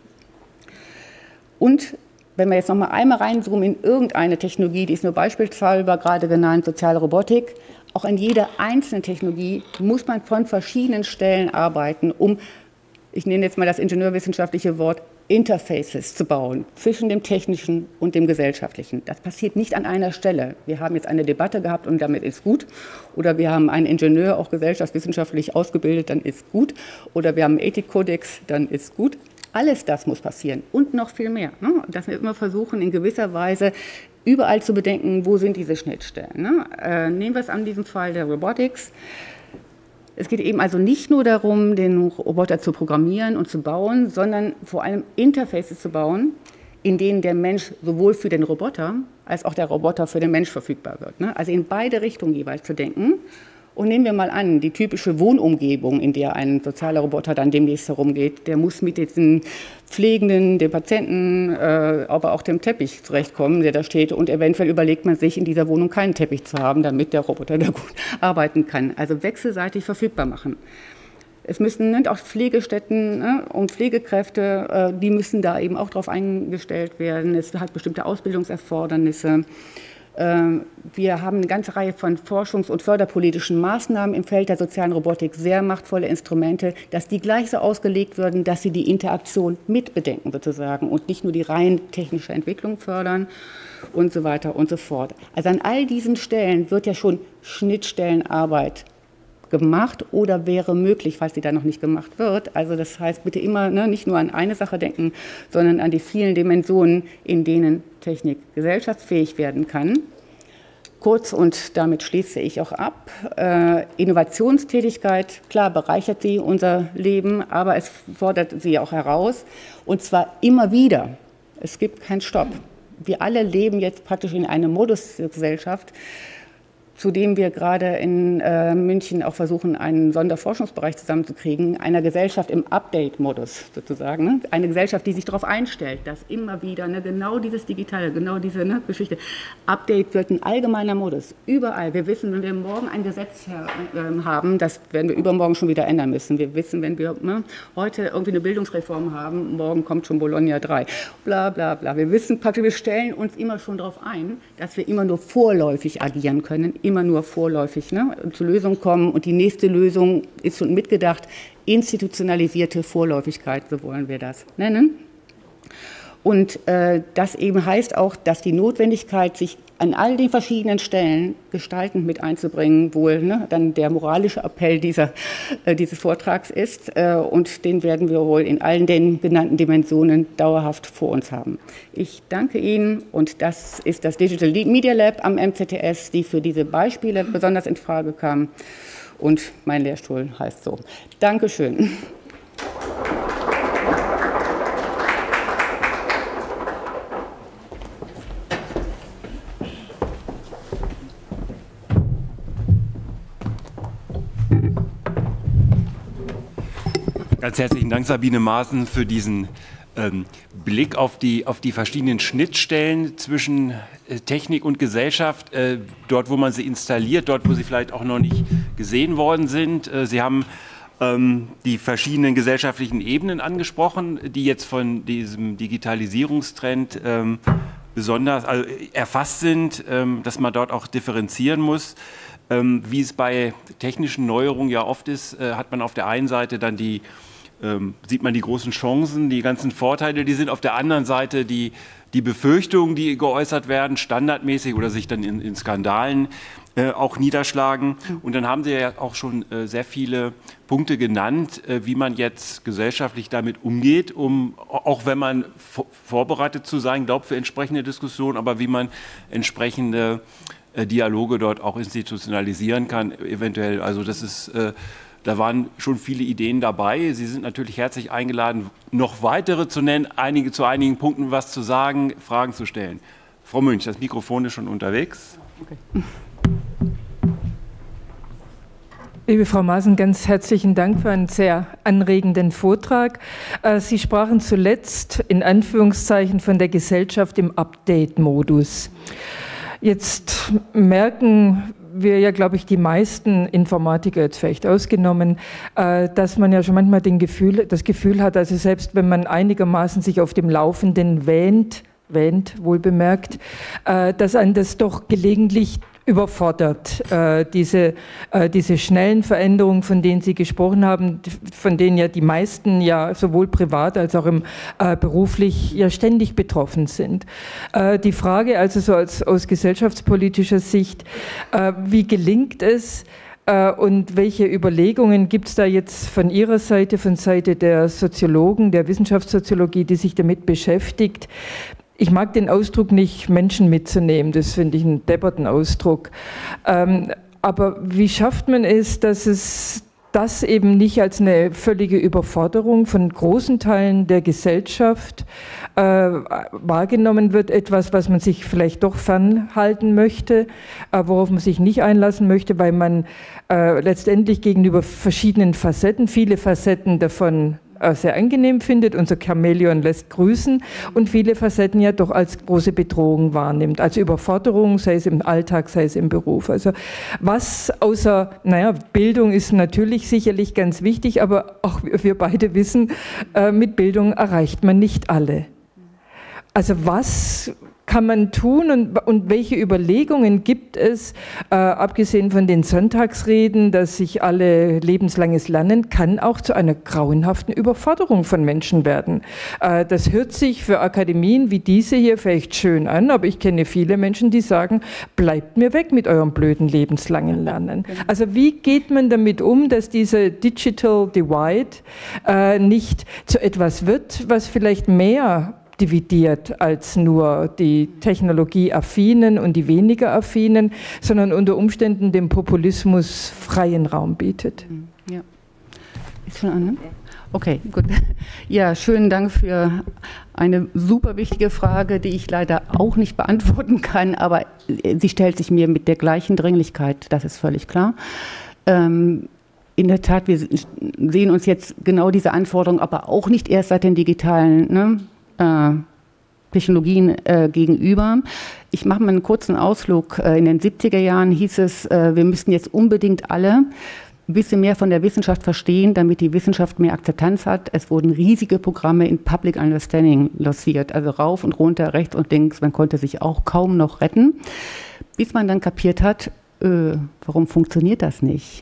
Und wenn wir jetzt noch mal einmal reinzoomen in irgendeine Technologie, die ist nur beispielshalber gerade genannt, soziale Robotik, auch an jeder einzelnen Technologie muss man von verschiedenen Stellen arbeiten, um, ich nenne jetzt mal das ingenieurwissenschaftliche Wort, Interfaces zu bauen zwischen dem Technischen und dem Gesellschaftlichen. Das passiert nicht an einer Stelle. Wir haben jetzt eine Debatte gehabt und damit ist gut. Oder wir haben einen Ingenieur, auch gesellschaftswissenschaftlich ausgebildet, dann ist gut. Oder wir haben einen Ethikkodex, dann ist gut. Alles das muss passieren und noch viel mehr. Ne? Dass wir immer versuchen, in gewisser Weise überall zu bedenken, wo sind diese Schnittstellen. Ne? Äh, nehmen wir es an diesem Fall der Robotics. Es geht eben also nicht nur darum, den Roboter zu programmieren und zu bauen, sondern vor allem Interfaces zu bauen, in denen der Mensch sowohl für den Roboter als auch der Roboter für den Mensch verfügbar wird. Ne? Also in beide Richtungen jeweils zu denken. Und nehmen wir mal an, die typische Wohnumgebung, in der ein sozialer Roboter dann demnächst herumgeht, der muss mit diesen Pflegenden, den Patienten, äh, aber auch dem Teppich zurechtkommen, der da steht. Und eventuell überlegt man sich, in dieser Wohnung keinen Teppich zu haben, damit der Roboter da gut arbeiten kann. Also wechselseitig verfügbar machen. Es müssen ne, auch Pflegestätten ne, und Pflegekräfte, äh, die müssen da eben auch drauf eingestellt werden. Es hat bestimmte Ausbildungserfordernisse. Wir haben eine ganze Reihe von forschungs- und förderpolitischen Maßnahmen im Feld der sozialen Robotik, sehr machtvolle Instrumente, dass die gleich so ausgelegt würden, dass sie die Interaktion mitbedenken sozusagen und nicht nur die rein technische Entwicklung fördern und so weiter und so fort. Also an all diesen Stellen wird ja schon Schnittstellenarbeit gemacht oder wäre möglich, falls sie da noch nicht gemacht wird. Also das heißt, bitte immer ne, nicht nur an eine Sache denken, sondern an die vielen Dimensionen, in denen Technik gesellschaftsfähig werden kann. Kurz, und damit schließe ich auch ab, äh, Innovationstätigkeit, klar bereichert sie unser Leben, aber es fordert sie auch heraus, und zwar immer wieder. Es gibt keinen Stopp. Wir alle leben jetzt praktisch in einer Modusgesellschaft, zu dem wir gerade in äh, München auch versuchen, einen Sonderforschungsbereich zusammenzukriegen, einer Gesellschaft im Update-Modus sozusagen. Ne? Eine Gesellschaft, die sich darauf einstellt, dass immer wieder ne, genau dieses Digitale, genau diese ne, Geschichte, Update wird ein allgemeiner Modus, überall. Wir wissen, wenn wir morgen ein Gesetz äh, haben, das werden wir übermorgen schon wieder ändern müssen. Wir wissen, wenn wir ne, heute irgendwie eine Bildungsreform haben, morgen kommt schon Bologna drei, bla bla bla. Wir wissen praktisch, wir stellen uns immer schon darauf ein, dass wir immer nur vorläufig agieren können, immer nur vorläufig ne, zu Lösungen kommen. Und die nächste Lösung ist schon mitgedacht, institutionalisierte Vorläufigkeit, so wollen wir das nennen. Und äh, das eben heißt auch, dass die Notwendigkeit, sich an all den verschiedenen Stellen gestaltend mit einzubringen, wohl ne, dann der moralische Appell dieser, äh, dieses Vortrags ist. Äh, und den werden wir wohl in allen den genannten Dimensionen dauerhaft vor uns haben. Ich danke Ihnen, und das ist das Digital Media Lab am M Z T S, die für diese Beispiele besonders in Frage kam. Und mein Lehrstuhl heißt so. Dankeschön. Ganz herzlichen Dank, Sabine Maaßen, für diesen ähm, Blick auf die, auf die verschiedenen Schnittstellen zwischen äh, Technik und Gesellschaft, äh, dort, wo man sie installiert, dort, wo sie vielleicht auch noch nicht gesehen worden sind. Äh, Sie haben ähm, die verschiedenen gesellschaftlichen Ebenen angesprochen, die jetzt von diesem Digitalisierungstrend ähm, besonders also erfasst sind, ähm, dass man dort auch differenzieren muss. Ähm, wie es bei technischen Neuerungen ja oft ist, äh, hat man auf der einen Seite dann die Ähm, sieht man die großen Chancen, die ganzen Vorteile, die sind auf der anderen Seite die, die Befürchtungen, die geäußert werden, standardmäßig oder sich dann in, in Skandalen äh, auch niederschlagen. Und dann haben Sie ja auch schon äh, sehr viele Punkte genannt, äh, wie man jetzt gesellschaftlich damit umgeht, um, auch wenn man vorbereitet zu sein glaubt für entsprechende Diskussionen, aber wie man entsprechende äh, Dialoge dort auch institutionalisieren kann, eventuell. Also das ist äh, Da waren schon viele Ideen dabei. Sie sind natürlich herzlich eingeladen, noch weitere zu nennen, einige, zu einigen Punkten was zu sagen, Fragen zu stellen. Frau Münch, das Mikrofon ist schon unterwegs. Okay. Liebe Frau Maaßen, ganz herzlichen Dank für einen sehr anregenden Vortrag. Sie sprachen zuletzt in Anführungszeichen von der Gesellschaft im Update-Modus. Jetzt merken wir ja, glaube ich, die meisten Informatiker, jetzt vielleicht ausgenommen, dass man ja schon manchmal den Gefühl, das Gefühl hat, also selbst wenn man einigermaßen sich auf dem Laufenden wähnt, wähnt, wohlbemerkt, dass einen das doch gelegentlich überfordert, äh, diese, äh, diese schnellen Veränderungen, von denen Sie gesprochen haben, von denen ja die meisten ja sowohl privat als auch im, äh, beruflich ja ständig betroffen sind. Äh, die Frage also so als, aus gesellschaftspolitischer Sicht, äh, wie gelingt es, äh, und welche Überlegungen gibt es da jetzt von Ihrer Seite, von Seite der Soziologen, der Wissenschaftssoziologie, die sich damit beschäftigt? Ich mag den Ausdruck nicht, Menschen mitzunehmen, das finde ich einen depperten Ausdruck. Ähm, aber wie schafft man es, dass es das eben nicht als eine völlige Überforderung von großen Teilen der Gesellschaft äh, wahrgenommen wird, etwas, was man sich vielleicht doch fernhalten möchte, äh, worauf man sich nicht einlassen möchte, weil man äh, letztendlich gegenüber verschiedenen Facetten, viele Facetten davon sehr angenehm findet, unser Chamäleon lässt grüßen und viele Facetten ja doch als große Bedrohung wahrnimmt, als Überforderung, sei es im Alltag, sei es im Beruf. Also was außer, naja, Bildung ist natürlich sicherlich ganz wichtig, aber auch wir beide wissen, mit Bildung erreicht man nicht alle. Also was kann man tun und, und welche Überlegungen gibt es, äh, abgesehen von den Sonntagsreden, dass sich alle lebenslanges Lernen kann auch zu einer grauenhaften Überforderung von Menschen werden. Äh, das hört sich für Akademien wie diese hier vielleicht schön an, aber ich kenne viele Menschen, die sagen, bleibt mir weg mit eurem blöden lebenslangen Lernen. Also wie geht man damit um, dass diese Digital Divide äh, nicht zu etwas wird, was vielleicht mehr dividiert als nur die technologieaffinen und die weniger affinen, sondern unter Umständen dem Populismus freien Raum bietet. Ja. Ist schon an, ne? Okay, gut. Ja, schönen Dank für eine super wichtige Frage, die ich leider auch nicht beantworten kann, aber sie stellt sich mir mit der gleichen Dringlichkeit, das ist völlig klar. Ähm, In der Tat, wir sehen uns jetzt genau diese Anforderungen, aber auch nicht erst seit den digitalen, ne, äh, Technologien äh, gegenüber. Ich mache mal einen kurzen Ausflug. Äh, in den siebziger Jahren hieß es, äh, wir müssten jetzt unbedingt alle ein bisschen mehr von der Wissenschaft verstehen, damit die Wissenschaft mehr Akzeptanz hat. Es wurden riesige Programme in Public Understanding lanciert, also rauf und runter, rechts und links. Man konnte sich auch kaum noch retten, bis man dann kapiert hat, äh, warum funktioniert das nicht?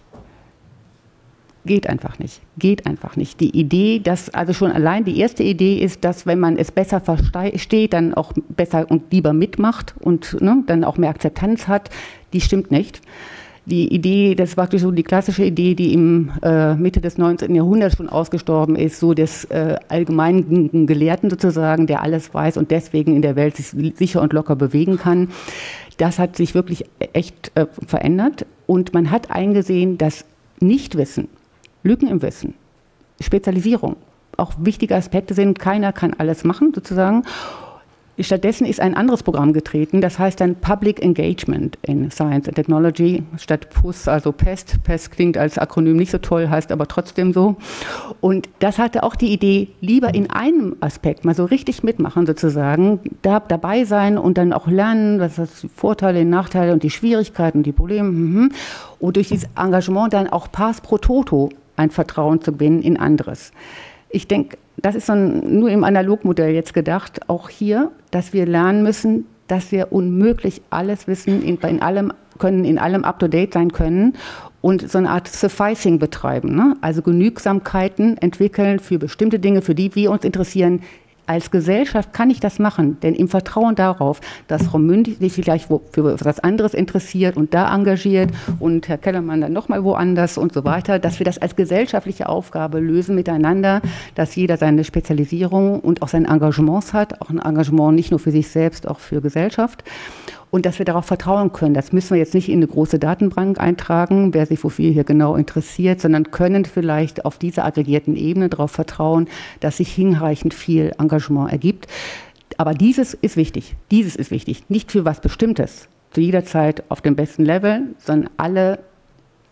Geht einfach nicht. Geht einfach nicht. Die Idee, dass, also schon allein die erste Idee ist, dass wenn man es besser versteht, dann auch besser und lieber mitmacht und ne, dann auch mehr Akzeptanz hat, die stimmt nicht. Die Idee, das war so die klassische Idee, die im äh, Mitte des neunzehnten Jahrhunderts schon ausgestorben ist, so des äh, allgemeinen Gelehrten sozusagen, der alles weiß und deswegen in der Welt sich sicher und locker bewegen kann. Das hat sich wirklich echt äh, verändert und man hat eingesehen, dass Nichtwissen, Lücken im Wissen, Spezialisierung, auch wichtige Aspekte sind, keiner kann alles machen sozusagen. Stattdessen ist ein anderes Programm getreten, das heißt dann Public Engagement in Science and Technology, statt P U S, also PEST. PEST klingt als Akronym nicht so toll, heißt aber trotzdem so. Und das hatte auch die Idee, lieber in einem Aspekt mal so richtig mitmachen sozusagen, da dabei sein und dann auch lernen, was das die Vorteile, die Nachteile und die Schwierigkeiten, die Probleme. Und durch dieses Engagement dann auch pars pro toto ein Vertrauen zu gewinnen in anderes. Ich denke, das ist so ein, nur im Analogmodell jetzt gedacht, auch hier, dass wir lernen müssen, dass wir unmöglich alles wissen, in, in allem können, in allem up-to-date sein können und so eine Art Sufficing betreiben, ne? Also Genügsamkeiten entwickeln für bestimmte Dinge, für die wir uns interessieren. Als Gesellschaft kann ich das machen, denn im Vertrauen darauf, dass Frau Münch sich vielleicht für was anderes interessiert und da engagiert und Herr Kellermann dann nochmal woanders und so weiter, dass wir das als gesellschaftliche Aufgabe lösen miteinander, dass jeder seine Spezialisierung und auch sein Engagements hat, auch ein Engagement nicht nur für sich selbst, auch für Gesellschaft. Und dass wir darauf vertrauen können. Das müssen wir jetzt nicht in eine große Datenbank eintragen, wer sich wofür hier genau interessiert, sondern können vielleicht auf dieser aggregierten Ebene darauf vertrauen, dass sich hinreichend viel Engagement ergibt. Aber dieses ist wichtig. Dieses ist wichtig. Nicht für was Bestimmtes, zu jeder Zeit auf dem besten Level, sondern alle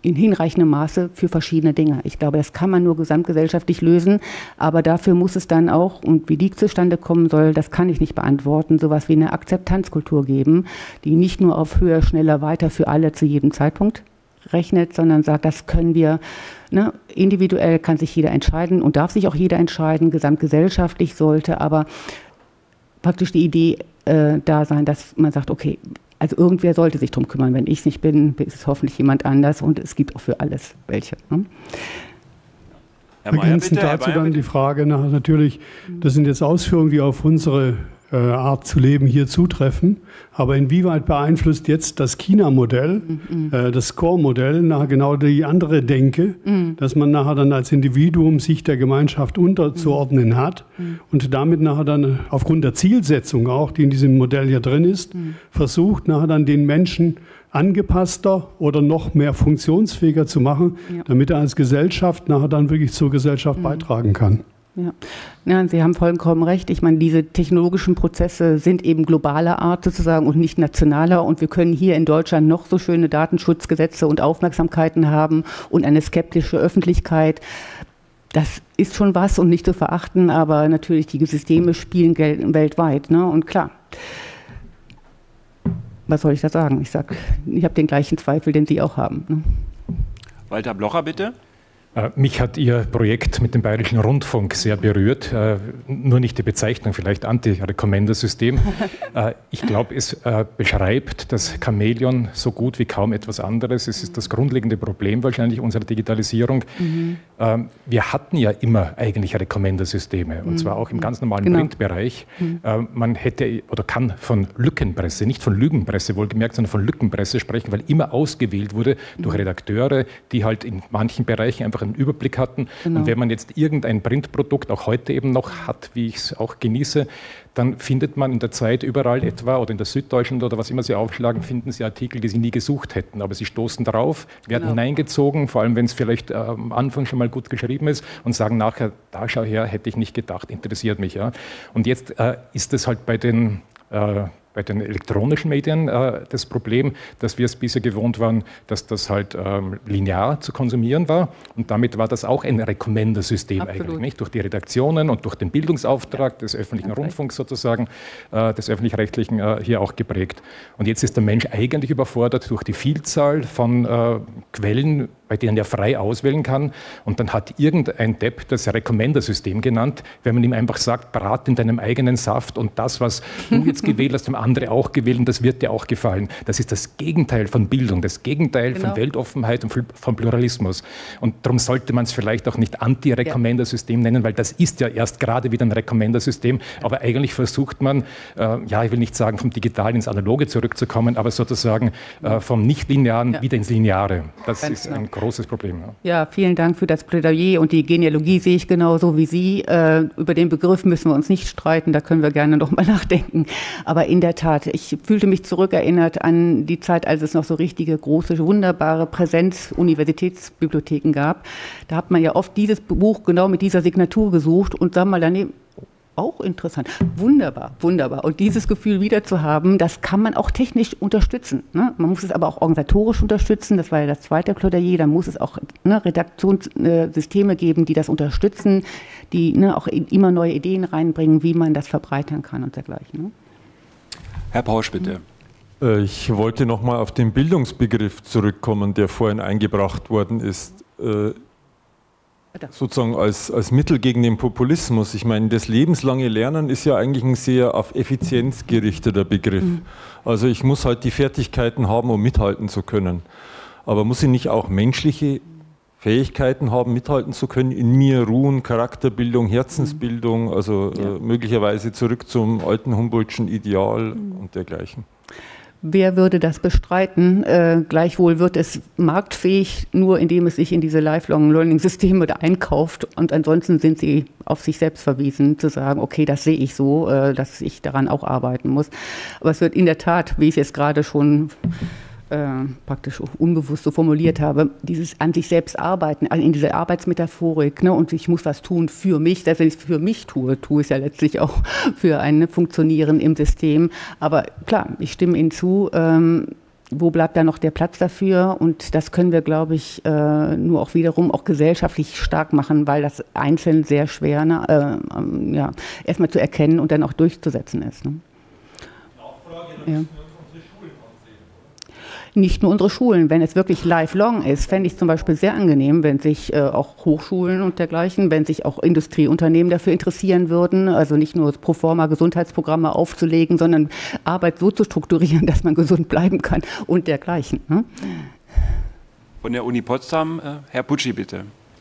in hinreichendem Maße für verschiedene Dinge. Ich glaube, das kann man nur gesamtgesellschaftlich lösen, aber dafür muss es dann auch, und wie die zustande kommen soll, das kann ich nicht beantworten, sowas wie eine Akzeptanzkultur geben, die nicht nur auf höher, schneller, weiter für alle zu jedem Zeitpunkt rechnet, sondern sagt, das können wir, ne, individuell kann sich jeder entscheiden und darf sich auch jeder entscheiden, gesamtgesellschaftlich sollte aber praktisch die Idee äh, da sein, dass man sagt, okay, also irgendwer sollte sich darum kümmern. Wenn ich es nicht bin, ist es hoffentlich jemand anders und es gibt auch für alles welche. Ne? Ergänzend dazu dann die Frage nach, natürlich, das sind jetzt Ausführungen, die auf unsere äh, Art zu leben hier zutreffen, aber inwieweit beeinflusst jetzt das China-Modell, mhm. äh, das Score-Modell, nachher genau die andere Denke, mhm. dass man nachher dann als Individuum sich der Gemeinschaft unterzuordnen mhm. hat mhm. und damit nachher dann aufgrund der Zielsetzung auch, die in diesem Modell ja drin ist, mhm. versucht nachher dann den Menschen angepasster oder noch mehr funktionsfähiger zu machen, ja. damit er als Gesellschaft nachher dann wirklich zur Gesellschaft mhm. beitragen kann. Ja. Ja, Sie haben vollkommen recht. Ich meine, diese technologischen Prozesse sind eben globaler Art sozusagen und nicht nationaler. Und wir können hier in Deutschland noch so schöne Datenschutzgesetze und Aufmerksamkeiten haben und eine skeptische Öffentlichkeit. Das ist schon was und nicht zu verachten, aber natürlich die Systeme spielen weltweit. Ne? Und klar, was soll ich da sagen? Ich sag, ich habe den gleichen Zweifel, den Sie auch haben. Ne? Walter Blocher, bitte. Mich hat Ihr Projekt mit dem Bayerischen Rundfunk sehr berührt, nur nicht die Bezeichnung, vielleicht Anti-Recommender-System. Ich glaube, es beschreibt das Chamäleon so gut wie kaum etwas anderes. Es ist das grundlegende Problem wahrscheinlich unserer Digitalisierung. Mhm. Wir hatten ja immer eigentlich Recommender-Systeme, und zwar auch im ganz normalen genau. Printbereich. Mhm. Man hätte oder kann von Lückenpresse, nicht von Lügenpresse wohlgemerkt, sondern von Lückenpresse sprechen, weil immer ausgewählt wurde durch Redakteure, die halt in manchen Bereichen einfach einen Überblick hatten. Genau. Und wenn man jetzt irgendein Printprodukt auch heute eben noch hat, wie ich es auch genieße, dann findet man in der Zeit überall etwa oder in der Süddeutschen oder was immer Sie aufschlagen, finden Sie Artikel, die Sie nie gesucht hätten. Aber Sie stoßen drauf, werden genau. hineingezogen, vor allem wenn es vielleicht äh, am Anfang schon mal gut geschrieben ist und sagen nachher, da schau her, hätte ich nicht gedacht, interessiert mich. Ja. Und jetzt äh, ist es halt bei den äh, bei den elektronischen Medien äh, das Problem, dass wir es bisher gewohnt waren, dass das halt ähm, linear zu konsumieren war. Und damit war das auch ein Recommender-System eigentlich, nicht? Durch die Redaktionen und durch den Bildungsauftrag des öffentlichen okay. Rundfunks sozusagen, äh, des Öffentlich-Rechtlichen äh, hier auch geprägt. Und jetzt ist der Mensch eigentlich überfordert durch die Vielzahl von äh, Quellen, bei denen er frei auswählen kann. Und dann hat irgendein Depp das Recommender-System genannt, wenn man ihm einfach sagt, brat in deinem eigenen Saft und das, was du jetzt gewählt hast, haben andere auch gewählt und das wird dir auch gefallen. Das ist das Gegenteil von Bildung, das Gegenteil genau. von Weltoffenheit und von Pluralismus. Und darum sollte man es vielleicht auch nicht Anti-Recommender-System nennen, weil das ist ja erst gerade wieder ein Recommender-System. Aber eigentlich versucht man, äh, ja, ich will nicht sagen, vom Digitalen ins Analoge zurückzukommen, aber sozusagen äh, vom Nicht-Linearen ja. wieder ins Lineare. Das Ganz ist genau. ein großes Problem. Ja. ja, vielen Dank für das Plädoyer und die Genealogie sehe ich genauso wie Sie. Äh, über den Begriff müssen wir uns nicht streiten, da können wir gerne noch mal nachdenken. Aber in der Tat, ich fühlte mich zurückerinnert an die Zeit, als es noch so richtige, große, wunderbare Präsenz-Universitätsbibliotheken gab. Da hat man ja oft dieses Buch genau mit dieser Signatur gesucht und sag mal daneben, auch interessant. Wunderbar, wunderbar. Und dieses Gefühl wieder zu haben, das kann man auch technisch unterstützen. Ne? Man muss es aber auch organisatorisch unterstützen. Das war ja das zweite Plädoyer. Da muss es auch ne, Redaktionssysteme geben, die das unterstützen, die ne, auch immer neue Ideen reinbringen, wie man das verbreitern kann und dergleichen. Ne? Herr Pausch, bitte. Ich wollte noch mal auf den Bildungsbegriff zurückkommen, der vorhin eingebracht worden ist. Sozusagen als, als Mittel gegen den Populismus. Ich meine, das lebenslange Lernen ist ja eigentlich ein sehr auf Effizienz gerichteter Begriff. Mhm. Also ich muss halt die Fertigkeiten haben, um mithalten zu können. Aber muss ich nicht auch menschliche Fähigkeiten haben, mithalten zu können, in mir ruhen, Charakterbildung, Herzensbildung, also ja. äh, möglicherweise zurück zum alten Humboldtschen Ideal mhm. und dergleichen. Wer würde das bestreiten? Äh, gleichwohl wird es marktfähig, nur indem es sich in diese Lifelong-Learning-Systeme einkauft. Und ansonsten sind sie auf sich selbst verwiesen, zu sagen, okay, das sehe ich so, äh, dass ich daran auch arbeiten muss. Aber es wird in der Tat, wie ich es gerade schon äh, praktisch unbewusst so formuliert habe, dieses an sich selbst arbeiten, in dieser Arbeitsmetaphorik, ne, und ich muss was tun für mich, dass wenn ich es für mich tue, tue ich es ja letztlich auch für ein Funktionieren im System. Aber klar, ich stimme Ihnen zu, ähm, wo bleibt da noch der Platz dafür? Und das können wir, glaube ich, äh, nur auch wiederum auch gesellschaftlich stark machen, weil das einzeln sehr schwer, ne, äh, ähm, ja, erstmal zu erkennen und dann auch durchzusetzen ist. Ne? Ja. Nicht nur unsere Schulen, wenn es wirklich lifelong ist, fände ich zum Beispiel sehr angenehm, wenn sich äh, auch Hochschulen und dergleichen, wenn sich auch Industrieunternehmen dafür interessieren würden, also nicht nur pro forma Gesundheitsprogramme aufzulegen, sondern Arbeit so zu strukturieren, dass man gesund bleiben kann und dergleichen. Ne? Von der Uni Potsdam, äh, Herr Pucci, bitte.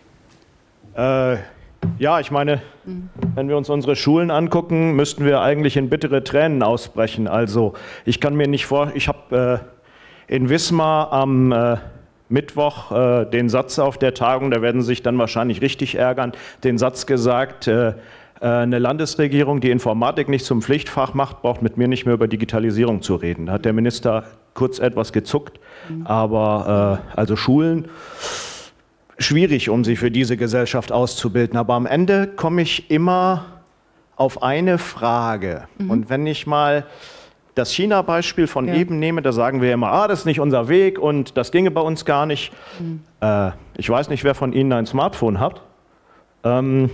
Äh, ja, ich meine, wenn wir uns unsere Schulen angucken, müssten wir eigentlich in bittere Tränen ausbrechen. Also ich kann mir nicht vor, ich habe äh, in Wismar am äh, Mittwoch äh, den Satz auf der Tagung, da werden Sie sich dann wahrscheinlich richtig ärgern, den Satz gesagt, äh, äh, eine Landesregierung, die Informatik nicht zum Pflichtfach macht, braucht mit mir nicht mehr über Digitalisierung zu reden. Da hat der Minister kurz etwas gezuckt, mhm. aber äh, also Schulen, schwierig, um sie für diese Gesellschaft auszubilden. Aber am Ende komme ich immer auf eine Frage. Mhm. Und wenn ich mal das China-Beispiel von ja. eben nehme, da sagen wir immer, ah, das ist nicht unser Weg und das ginge bei uns gar nicht. Mhm. Äh, ich weiß nicht, wer von Ihnen ein Smartphone hat. Ähm,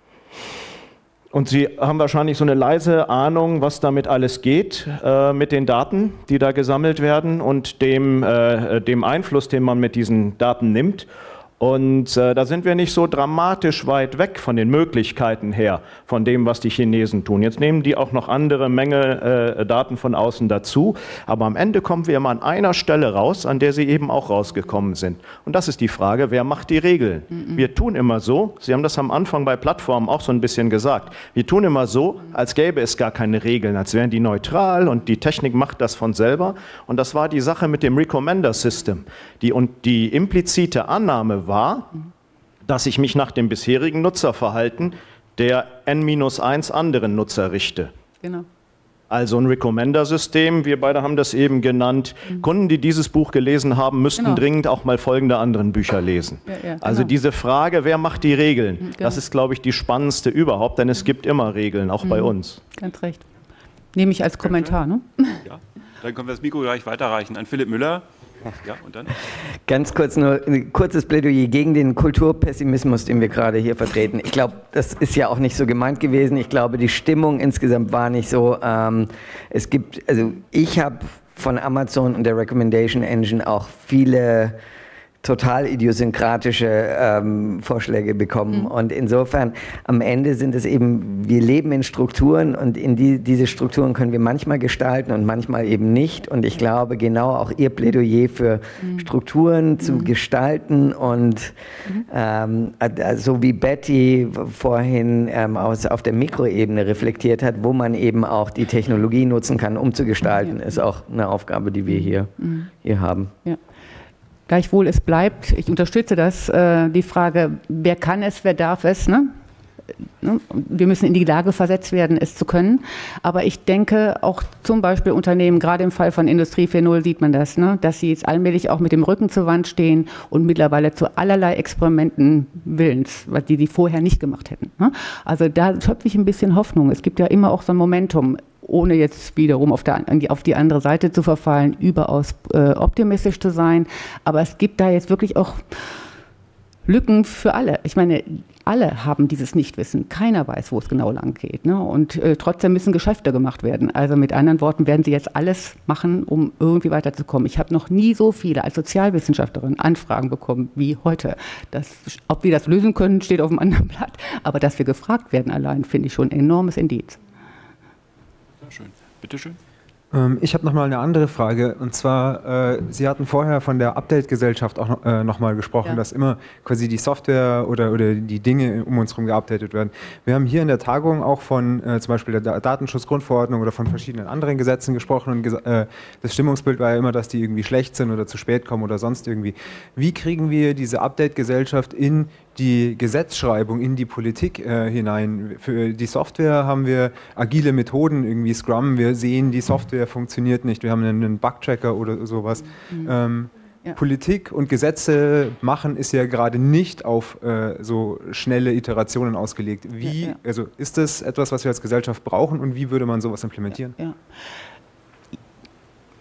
und Sie haben wahrscheinlich so eine leise Ahnung, was damit alles geht, äh, mit den Daten, die da gesammelt werden und dem, äh, dem Einfluss, den man mit diesen Daten nimmt. Und äh, da sind wir nicht so dramatisch weit weg von den Möglichkeiten her, von dem, was die Chinesen tun. Jetzt nehmen die auch noch andere Menge äh, Daten von außen dazu, aber am Ende kommen wir immer an einer Stelle raus, an der sie eben auch rausgekommen sind. Und das ist die Frage, wer macht die Regeln? Mhm. Wir tun immer so, Sie haben das am Anfang bei Plattformen auch so ein bisschen gesagt, wir tun immer so, als gäbe es gar keine Regeln, als wären die neutral und die Technik macht das von selber. Und das war die Sache mit dem Recommender System. Die, und die implizite Annahme war, dass ich mich nach dem bisherigen Nutzerverhalten der N minus eins anderen Nutzer richte. Genau. Also ein Recommender-System, wir beide haben das eben genannt. Mhm. Kunden, die dieses Buch gelesen haben, müssten genau. dringend auch mal folgende anderen Bücher lesen. Ja, ja, genau. Also diese Frage, wer macht die Regeln, mhm, genau. das ist, glaube ich, die spannendste überhaupt, denn es gibt immer Regeln, auch mhm. bei uns. Ganz recht. Nehme ich als Kommentar, ne? Ja, dann können wir das Mikro gleich weiterreichen an Philipp Müller. Ja, und dann? Ganz kurz nur ein kurzes Plädoyer gegen den Kulturpessimismus, den wir gerade hier vertreten. Ich glaube, das ist ja auch nicht so gemeint gewesen. Ich glaube, die Stimmung insgesamt war nicht so. Ähm, es gibt, also ich habe von Amazon und der Recommendation Engine auch viele total idiosynkratische ähm, Vorschläge bekommen. Mhm. Und insofern, am Ende sind es eben, wir leben in Strukturen und in die, diese Strukturen können wir manchmal gestalten und manchmal eben nicht. Und ich glaube, genau auch Ihr Plädoyer für mhm. Strukturen zu mhm. gestalten und mhm. ähm, so wie Betty vorhin ähm, aus, auf der Mikroebene reflektiert hat, wo man eben auch die Technologie nutzen kann, um zu gestalten, ja. ist auch eine Aufgabe, die wir hier, mhm. hier haben. Ja. Gleichwohl, es bleibt, ich unterstütze das, äh, die Frage, wer kann es, wer darf es, ne? Wir müssen in die Lage versetzt werden, es zu können. Aber ich denke, auch zum Beispiel Unternehmen, gerade im Fall von Industrie vier Punkt null sieht man das, ne? Dass sie jetzt allmählich auch mit dem Rücken zur Wand stehen und mittlerweile zu allerlei Experimenten willens, die die vorher nicht gemacht hätten. Ne? Also da schöpfe ich ein bisschen Hoffnung. Es gibt ja immer auch so ein Momentum, ohne jetzt wiederum auf, der, auf die andere Seite zu verfallen, überaus äh, optimistisch zu sein. Aber es gibt da jetzt wirklich auch Lücken für alle. Ich meine, alle haben dieses Nichtwissen. Keiner weiß, wo es genau lang geht. Ne? Und äh, trotzdem müssen Geschäfte gemacht werden. Also mit anderen Worten werden sie jetzt alles machen, um irgendwie weiterzukommen. Ich habe noch nie so viele als Sozialwissenschaftlerin Anfragen bekommen wie heute. Das, ob wir das lösen können, steht auf dem anderen Blatt. Aber dass wir gefragt werden allein, finde ich schon ein enormes Indiz. Sehr schön. Bitte schön. Ich habe noch mal eine andere Frage, und zwar, äh, Sie hatten vorher von der Update-Gesellschaft auch noch, äh, noch mal gesprochen, ja. dass immer quasi die Software oder, oder die Dinge um uns herum geupdatet werden. Wir haben hier in der Tagung auch von äh, zum Beispiel der Datenschutzgrundverordnung oder von verschiedenen anderen Gesetzen gesprochen und ges äh, das Stimmungsbild war ja immer, dass die irgendwie schlecht sind oder zu spät kommen oder sonst irgendwie. Wie kriegen wir diese Update-Gesellschaft in die Gesetzschreibung, in die Politik äh, hinein? Für die Software haben wir agile Methoden, irgendwie Scrum, wir sehen, die Software funktioniert nicht, wir haben einen Bug-Tracker oder sowas. Mhm. Ähm, ja. Politik und Gesetze machen ist ja gerade nicht auf äh, so schnelle Iterationen ausgelegt. Wie, ja, ja. also ist das etwas, was wir als Gesellschaft brauchen und wie würde man sowas implementieren? Ja, ja.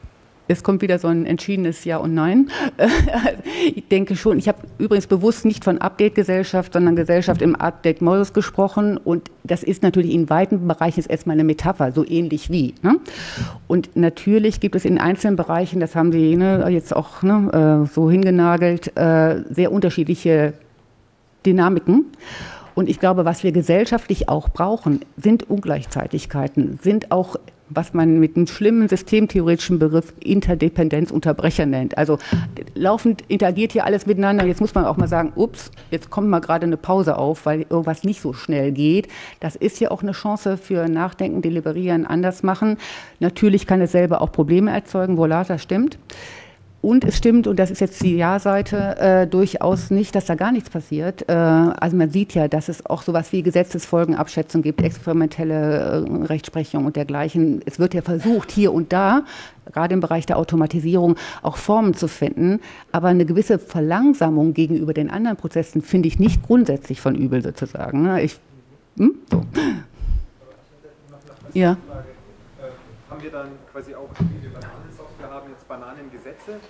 Es kommt wieder so ein entschiedenes Ja und Nein. Ich denke schon, ich habe übrigens bewusst nicht von Update-Gesellschaft, sondern Gesellschaft im Update-Modus gesprochen. Und das ist natürlich in weiten Bereichen erstmal eine Metapher, so ähnlich wie. Ne? Und natürlich gibt es in einzelnen Bereichen, das haben Sie ne, jetzt auch ne, so hingenagelt, äh, sehr unterschiedliche Dynamiken. Und ich glaube, was wir gesellschaftlich auch brauchen, sind Ungleichzeitigkeiten, sind auch, was man mit einem schlimmen systemtheoretischen Begriff Interdependenzunterbrecher nennt. Also laufend interagiert hier alles miteinander. Jetzt muss man auch mal sagen, ups, jetzt kommt mal gerade eine Pause auf, weil irgendwas nicht so schnell geht. Das ist ja auch eine Chance für Nachdenken, Deliberieren, anders machen. Natürlich kann es selber auch Probleme erzeugen, voilà, das stimmt. Und es stimmt, und das ist jetzt die Ja-Seite, äh, durchaus nicht, dass da gar nichts passiert. Äh, also man sieht ja, dass es auch sowas wie Gesetzesfolgenabschätzung gibt, experimentelle äh, Rechtsprechung und dergleichen. Es wird ja versucht, hier und da, gerade im Bereich der Automatisierung, auch Formen zu finden. Aber eine gewisse Verlangsamung gegenüber den anderen Prozessen finde ich nicht grundsätzlich von übel sozusagen. Ne? Ich, hm? so. Ja. Haben wir dann quasi auch, wie wir Bananensoftware haben, jetzt Bananengesetze?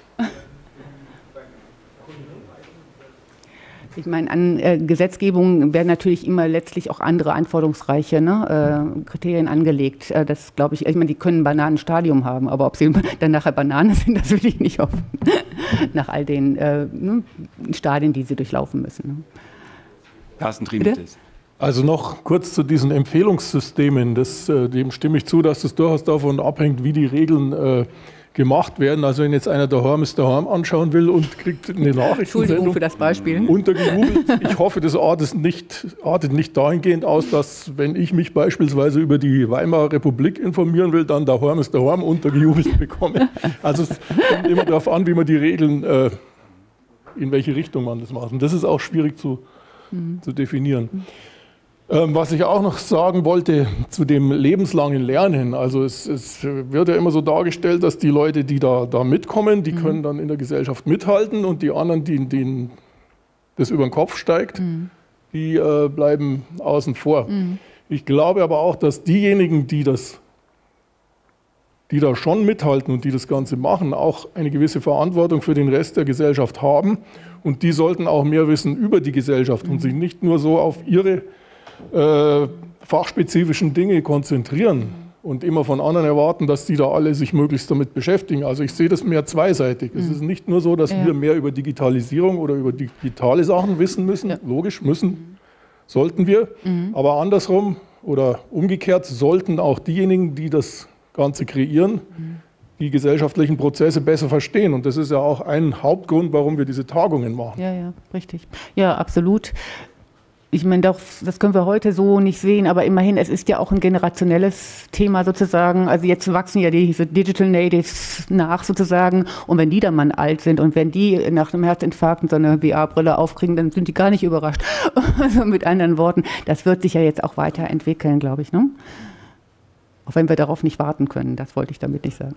Ich meine, an äh, Gesetzgebung werden natürlich immer letztlich auch andere anforderungsreiche ne, äh, Kriterien angelegt. Äh, das glaube ich, ich meine, die können ein Bananenstadium haben, aber ob sie dann nachher Bananen sind, das will ich nicht hoffen. Nach all den äh, ne, Stadien, die sie durchlaufen müssen. Ne. Carsten Trimetis. Also noch kurz zu diesen Empfehlungssystemen. Das, äh, dem stimme ich zu, dass das durchaus davon abhängt, wie die Regeln äh, gemacht werden. Also wenn jetzt einer daheim ist daheim anschauen will und kriegt eine Nachricht. Entschuldigung für das Beispiel. Untergejubelt. Ich hoffe, das artet nicht, artet nicht dahingehend aus, dass wenn ich mich beispielsweise über die Weimarer Republik informieren will, dann daheim ist daheim untergejubelt bekomme. Also es kommt immer darauf an, wie man die Regeln, äh, in welche Richtung man das macht. Und das ist auch schwierig zu, mhm. zu definieren. Mhm. Was ich auch noch sagen wollte zu dem lebenslangen Lernen, also es, es wird ja immer so dargestellt, dass die Leute, die da, da mitkommen, die mhm. können dann in der Gesellschaft mithalten und die anderen, denen, denen das über den Kopf steigt, mhm. die äh, bleiben außen vor. Mhm. Ich glaube aber auch, dass diejenigen, die das, die da schon mithalten und die das Ganze machen, auch eine gewisse Verantwortung für den Rest der Gesellschaft haben und die sollten auch mehr wissen über die Gesellschaft mhm. und sich nicht nur so auf ihre Äh, fachspezifischen Dinge konzentrieren und immer von anderen erwarten, dass die da alle sich möglichst damit beschäftigen. Also ich sehe das mehr zweiseitig. Mhm. Es ist nicht nur so, dass ja. wir mehr über Digitalisierung oder über digitale Sachen wissen müssen. Ja. Logisch, müssen, mhm. sollten wir. Mhm. Aber andersrum oder umgekehrt sollten auch diejenigen, die das Ganze kreieren, mhm. die gesellschaftlichen Prozesse besser verstehen. Und das ist ja auch ein Hauptgrund, warum wir diese Tagungen machen. Ja, ja, richtig. Ja, absolut. Ich meine, das können wir heute so nicht sehen, aber immerhin, es ist ja auch ein generationelles Thema sozusagen. Also jetzt wachsen ja diese Digital Natives nach sozusagen und wenn die dann mal alt sind und wenn die nach einem Herzinfarkt so eine V R-Brille aufkriegen, dann sind die gar nicht überrascht. Also mit anderen Worten, das wird sich ja jetzt auch weiterentwickeln, glaube ich. Ne? Auch wenn wir darauf nicht warten können, das wollte ich damit nicht sagen.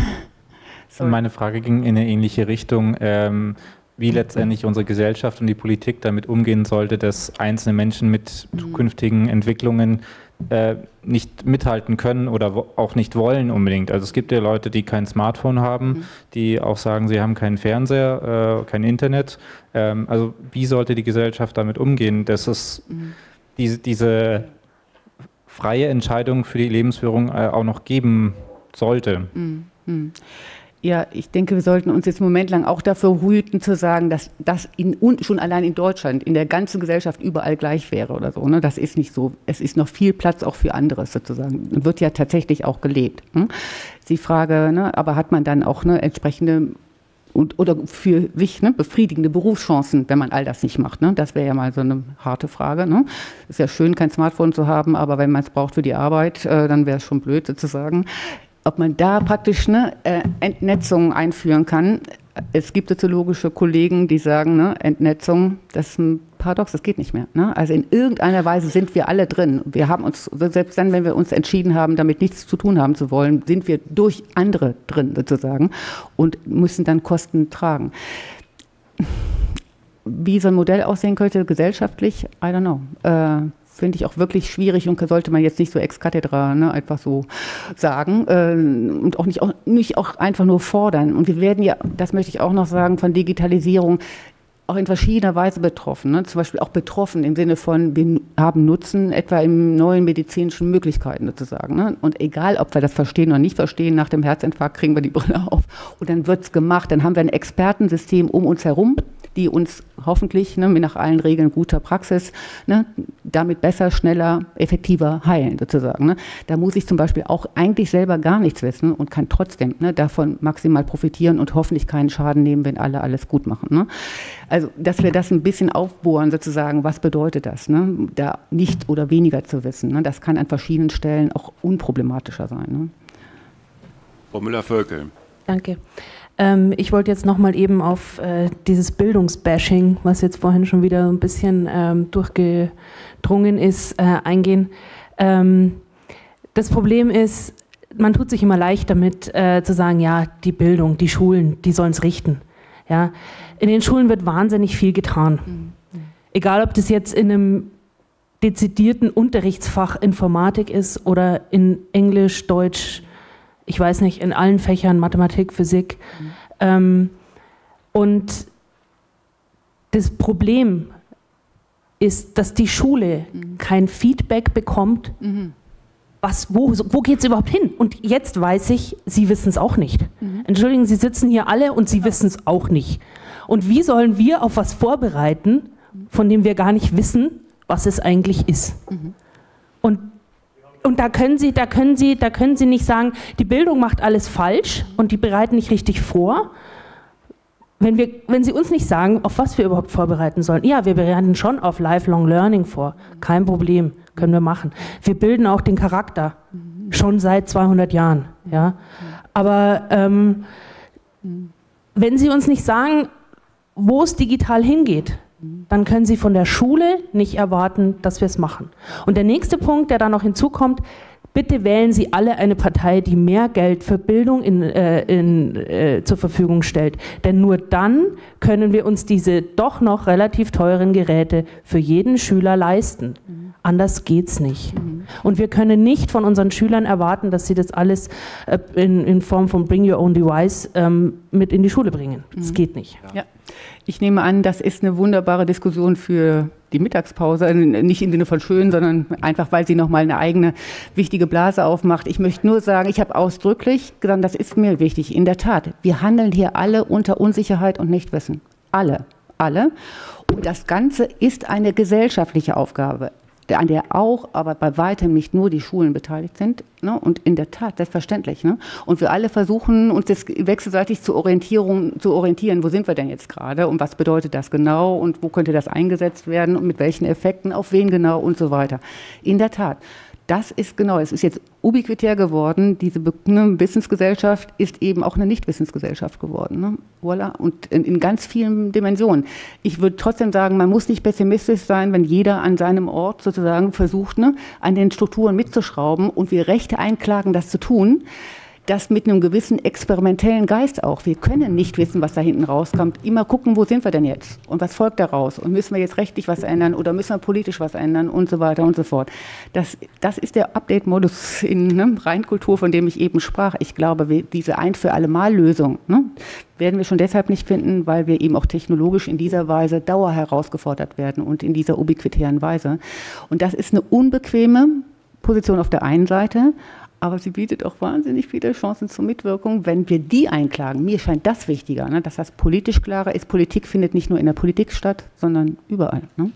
Meine Frage ging in eine ähnliche Richtung. Ähm, wie letztendlich unsere Gesellschaft und die Politik damit umgehen sollte, dass einzelne Menschen mit zukünftigen Entwicklungen äh, nicht mithalten können oder auch nicht wollen unbedingt. Also es gibt ja Leute, die kein Smartphone haben, mhm. die auch sagen, sie haben keinen Fernseher, äh, kein Internet. Ähm, also wie sollte die Gesellschaft damit umgehen, dass es mhm. diese, diese freie Entscheidung für die Lebensführung äh, auch noch geben sollte? Mhm. Ja, ich denke, wir sollten uns jetzt einen Moment lang auch dafür hüten, zu sagen, dass das in, schon allein in Deutschland, in der ganzen Gesellschaft überall gleich wäre oder so. Ne? Das ist nicht so. Es ist noch viel Platz auch für anderes sozusagen. Wird ja tatsächlich auch gelebt. Hm? Die Frage, ne, aber hat man dann auch ne, entsprechende und, oder für sich ne, befriedigende Berufschancen, wenn man all das nicht macht? Ne? Das wäre ja mal so eine harte Frage. Ne? Ist ja schön, kein Smartphone zu haben, aber wenn man es braucht für die Arbeit, äh, dann wäre es schon blöd sozusagen. Ob man da praktisch ne, äh, Entnetzung einführen kann. Es gibt soziologische Kollegen, die sagen, ne, Entnetzung, das ist ein Paradox, das geht nicht mehr. Ne? Also in irgendeiner Weise sind wir alle drin. Wir haben uns, selbst dann, wenn wir uns entschieden haben, damit nichts zu tun haben zu wollen, sind wir durch andere drin sozusagen und müssen dann Kosten tragen. Wie so ein Modell aussehen könnte, gesellschaftlich, I don't know. Äh, finde ich auch wirklich schwierig und sollte man jetzt nicht so ex cathedra, ne, einfach so sagen äh, und auch nicht, auch nicht auch einfach nur fordern. Und wir werden ja, das möchte ich auch noch sagen, von Digitalisierung auch in verschiedener Weise betroffen. Ne? Zum Beispiel auch betroffen im Sinne von, wir haben Nutzen etwa in neuen medizinischen Möglichkeiten sozusagen. Ne? Und egal, ob wir das verstehen oder nicht verstehen, nach dem Herzinfarkt kriegen wir die Brille auf und dann wird es gemacht. Dann haben wir ein Expertensystem um uns herum, die uns hoffentlich ne, nach allen Regeln guter Praxis ne, damit besser, schneller, effektiver heilen sozusagen. Ne. Da muss ich zum Beispiel auch eigentlich selber gar nichts wissen und kann trotzdem ne, davon maximal profitieren und hoffentlich keinen Schaden nehmen, wenn alle alles gut machen. Ne. Also, dass wir das ein bisschen aufbohren sozusagen, was bedeutet das, ne, da nicht oder weniger zu wissen. Ne. Das kann an verschiedenen Stellen auch unproblematischer sein. Ne. Frau Müller-Völkel. Danke. Ähm, ich wollte jetzt nochmal eben auf äh, dieses Bildungsbashing, was jetzt vorhin schon wieder ein bisschen ähm, durchgedrungen ist, äh, eingehen. Ähm, das Problem ist, man tut sich immer leicht damit äh, zu sagen, ja, die Bildung, die Schulen, die sollen es richten. Ja? In den Schulen wird wahnsinnig viel getan. Mhm. Egal, ob das jetzt in einem dezidierten Unterrichtsfach Informatik ist oder in Englisch, Deutsch, ich weiß nicht, in allen Fächern, Mathematik, Physik. Mhm. Ähm, und das Problem ist, dass die Schule mhm. kein Feedback bekommt, mhm. was, wo, wo geht es überhaupt hin? Und jetzt weiß ich, Sie wissen es auch nicht. Mhm. Entschuldigen, Sie sitzen hier alle und Sie wissen es auch nicht. Und wie sollen wir auf was vorbereiten, von dem wir gar nicht wissen, was es eigentlich ist? Mhm. Und Und da können Sie, da können Sie, da können Sie nicht sagen, die Bildung macht alles falsch und die bereiten nicht richtig vor. Wenn wir, wenn Sie uns nicht sagen, auf was wir überhaupt vorbereiten sollen. Ja, wir bereiten schon auf Lifelong Learning vor. Kein Problem, können wir machen. Wir bilden auch den Charakter. Schon seit zweihundert Jahren. Ja. Aber ähm, wenn Sie uns nicht sagen, wo es digital hingeht, dann können Sie von der Schule nicht erwarten, dass wir es machen. Und der nächste Punkt, der da noch hinzukommt, bitte wählen Sie alle eine Partei, die mehr Geld für Bildung in, äh, in, äh, zur Verfügung stellt. Denn nur dann können wir uns diese doch noch relativ teuren Geräte für jeden Schüler leisten. Mhm. Anders geht's nicht. Mhm. Und wir können nicht von unseren Schülern erwarten, dass sie das alles äh, in, in Form von Bring Your Own Device ähm, mit in die Schule bringen. Das mhm. geht nicht. Ja. Ich nehme an, das ist eine wunderbare Diskussion für die Mittagspause, nicht im Sinne von schön, sondern einfach, weil sie nochmal eine eigene wichtige Blase aufmacht. Ich möchte nur sagen, ich habe ausdrücklich gesagt, das ist mir wichtig. In der Tat, wir handeln hier alle unter Unsicherheit und Nichtwissen. Alle, alle. Und das Ganze ist eine gesellschaftliche Aufgabe, an der auch, aber bei weitem nicht nur die Schulen beteiligt sind. Ne? Und in der Tat, selbstverständlich. Ne? Und wir alle versuchen, uns das wechselseitig zu, Orientierung, zu orientieren. Wo sind wir denn jetzt gerade und was bedeutet das genau und wo könnte das eingesetzt werden und mit welchen Effekten, auf wen genau und so weiter. In der Tat. Das ist genau, es ist jetzt ubiquitär geworden, diese ne, Wissensgesellschaft ist eben auch eine Nichtwissensgesellschaft geworden. Ne? Voilà. Und in, in ganz vielen Dimensionen. Ich würde trotzdem sagen, man muss nicht pessimistisch sein, wenn jeder an seinem Ort sozusagen versucht, ne, an den Strukturen mitzuschrauben und wir Rechte einklagen, das zu tun. Das mit einem gewissen experimentellen Geist auch. Wir können nicht wissen, was da hinten rauskommt. Immer gucken, wo sind wir denn jetzt? Und was folgt daraus? Und müssen wir jetzt rechtlich was ändern oder müssen wir politisch was ändern und so weiter und so fort. Das, das ist der Update-Modus in ne, Reinkultur, von dem ich eben sprach. Ich glaube, wir, diese Ein-für-alle-Mal-Lösung ne, werden wir schon deshalb nicht finden, weil wir eben auch technologisch in dieser Weise dauer herausgefordert werden und in dieser ubiquitären Weise. Und das ist eine unbequeme Position auf der einen Seite, aber sie bietet auch wahnsinnig viele Chancen zur Mitwirkung, wenn wir die einklagen. Mir scheint das wichtiger, ne? Dass das politisch klarer ist. Politik findet nicht nur in der Politik statt, sondern überall. Ne?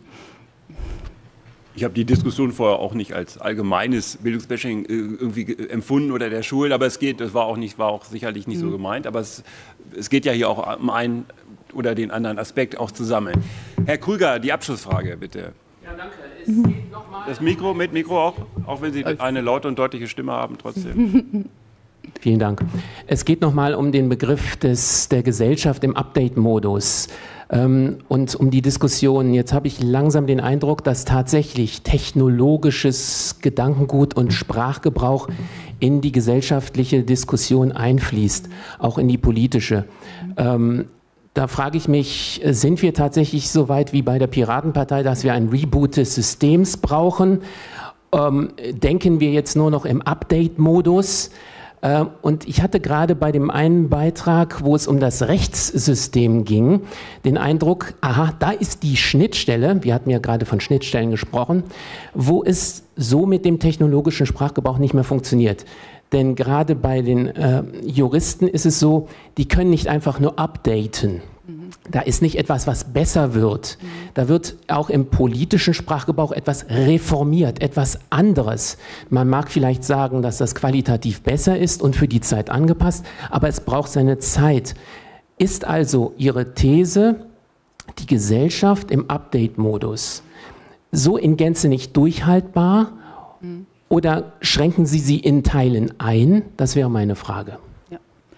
Ich habe die Diskussion vorher auch nicht als allgemeines Bildungsbashing irgendwie empfunden oder der Schulen, aber es geht, das war auch nicht, war auch sicherlich nicht mhm. so gemeint, aber es, es geht ja hier auch um einen oder den anderen Aspekt auch zusammen. Herr Krüger, die Abschlussfrage bitte. Ja, danke. Es geht noch mal das Mikro, mit Mikro auch, auch wenn Sie eine laute und deutliche Stimme haben, trotzdem. Vielen Dank. Es geht nochmal um den Begriff des, der Gesellschaft im Update-Modus ähm, und um die Diskussion. Jetzt habe ich langsam den Eindruck, dass tatsächlich technologisches Gedankengut und Sprachgebrauch in die gesellschaftliche Diskussion einfließt, auch in die politische. Ähm, Da frage ich mich, sind wir tatsächlich so weit wie bei der Piratenpartei, dass wir ein Reboot des Systems brauchen? Ähm, denken wir jetzt nur noch im Update-Modus? Ähm, und ich hatte gerade bei dem einen Beitrag, wo es um das Rechtssystem ging, den Eindruck, aha, da ist die Schnittstelle, wir hatten ja gerade von Schnittstellen gesprochen, wo es so mit dem technologischen Sprachgebrauch nicht mehr funktioniert. Denn gerade bei den äh, Juristen ist es so, die können nicht einfach nur updaten. Mhm. Da ist nicht etwas, was besser wird. Mhm. Da wird auch im politischen Sprachgebrauch etwas reformiert, etwas anderes. Man mag vielleicht sagen, dass das qualitativ besser ist und für die Zeit angepasst, aber es braucht seine Zeit. Ist also Ihre These, die Gesellschaft im Update-Modus so in Gänze nicht durchhaltbar? Mhm. Oder schränken Sie sie in Teilen ein? Das wäre meine Frage. Ja.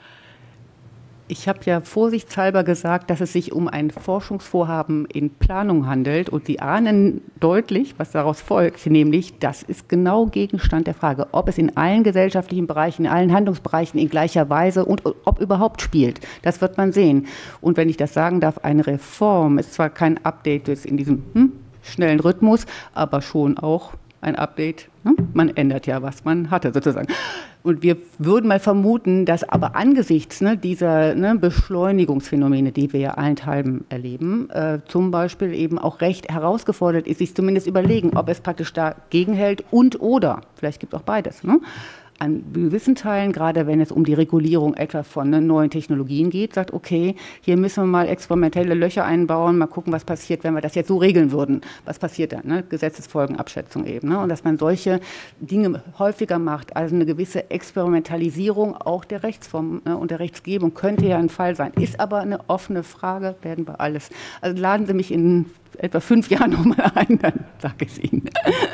Ich habe ja vorsichtshalber gesagt, dass es sich um ein Forschungsvorhaben in Planung handelt. Und Sie ahnen deutlich, was daraus folgt, nämlich, das ist genau Gegenstand der Frage, ob es in allen gesellschaftlichen Bereichen, in allen Handlungsbereichen in gleicher Weise und ob überhaupt spielt. Das wird man sehen. Und wenn ich das sagen darf, eine Reform ist zwar kein Update jetzt in diesem hm, schnellen Rhythmus, aber schon auch ein Update. Ne? Man ändert ja, was man hatte sozusagen. Und wir würden mal vermuten, dass aber angesichts ne, dieser ne, Beschleunigungsphänomene, die wir ja allenthalben erleben, äh, zum Beispiel eben auch recht herausgefordert ist, sich zumindest überlegen, ob es praktisch dagegen hält und oder, vielleicht gibt es auch beides, ne? An gewissen Teilen, gerade wenn es um die Regulierung etwa von ne, neuen Technologien geht, sagt, okay, hier müssen wir mal experimentelle Löcher einbauen, mal gucken, was passiert, wenn wir das jetzt so regeln würden. Was passiert dann? Ne? Gesetzesfolgenabschätzung eben. Ne? Und dass man solche Dinge häufiger macht, also eine gewisse Experimentalisierung auch der Rechtsform ne, und der Rechtsgebung könnte ja ein Fall sein. Ist aber eine offene Frage, werden wir alles. Also laden Sie mich in etwa fünf Jahren nochmal ein, dann sage ich es Ihnen.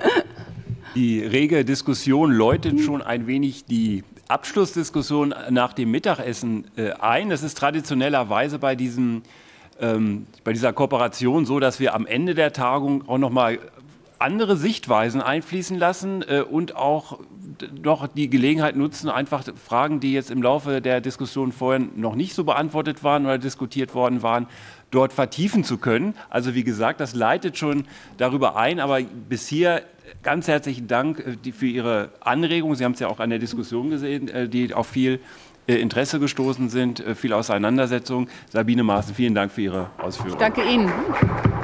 Die rege Diskussion läutet schon ein wenig die Abschlussdiskussion nach dem Mittagessen äh, ein. Es ist traditionellerweise bei, diesem, ähm, bei dieser Kooperation so, dass wir am Ende der Tagung auch noch mal andere Sichtweisen einfließen lassen äh, und auch noch die Gelegenheit nutzen, einfach Fragen, die jetzt im Laufe der Diskussion vorher noch nicht so beantwortet waren oder diskutiert worden waren, dort vertiefen zu können. Also wie gesagt, das leitet schon darüber ein, aber bis hier ganz herzlichen Dank für Ihre Anregungen. Sie haben es ja auch an der Diskussion gesehen, die auf viel Interesse gestoßen sind, viel Auseinandersetzung. Sabine Maaßen, vielen Dank für Ihre Ausführungen. Ich danke Ihnen.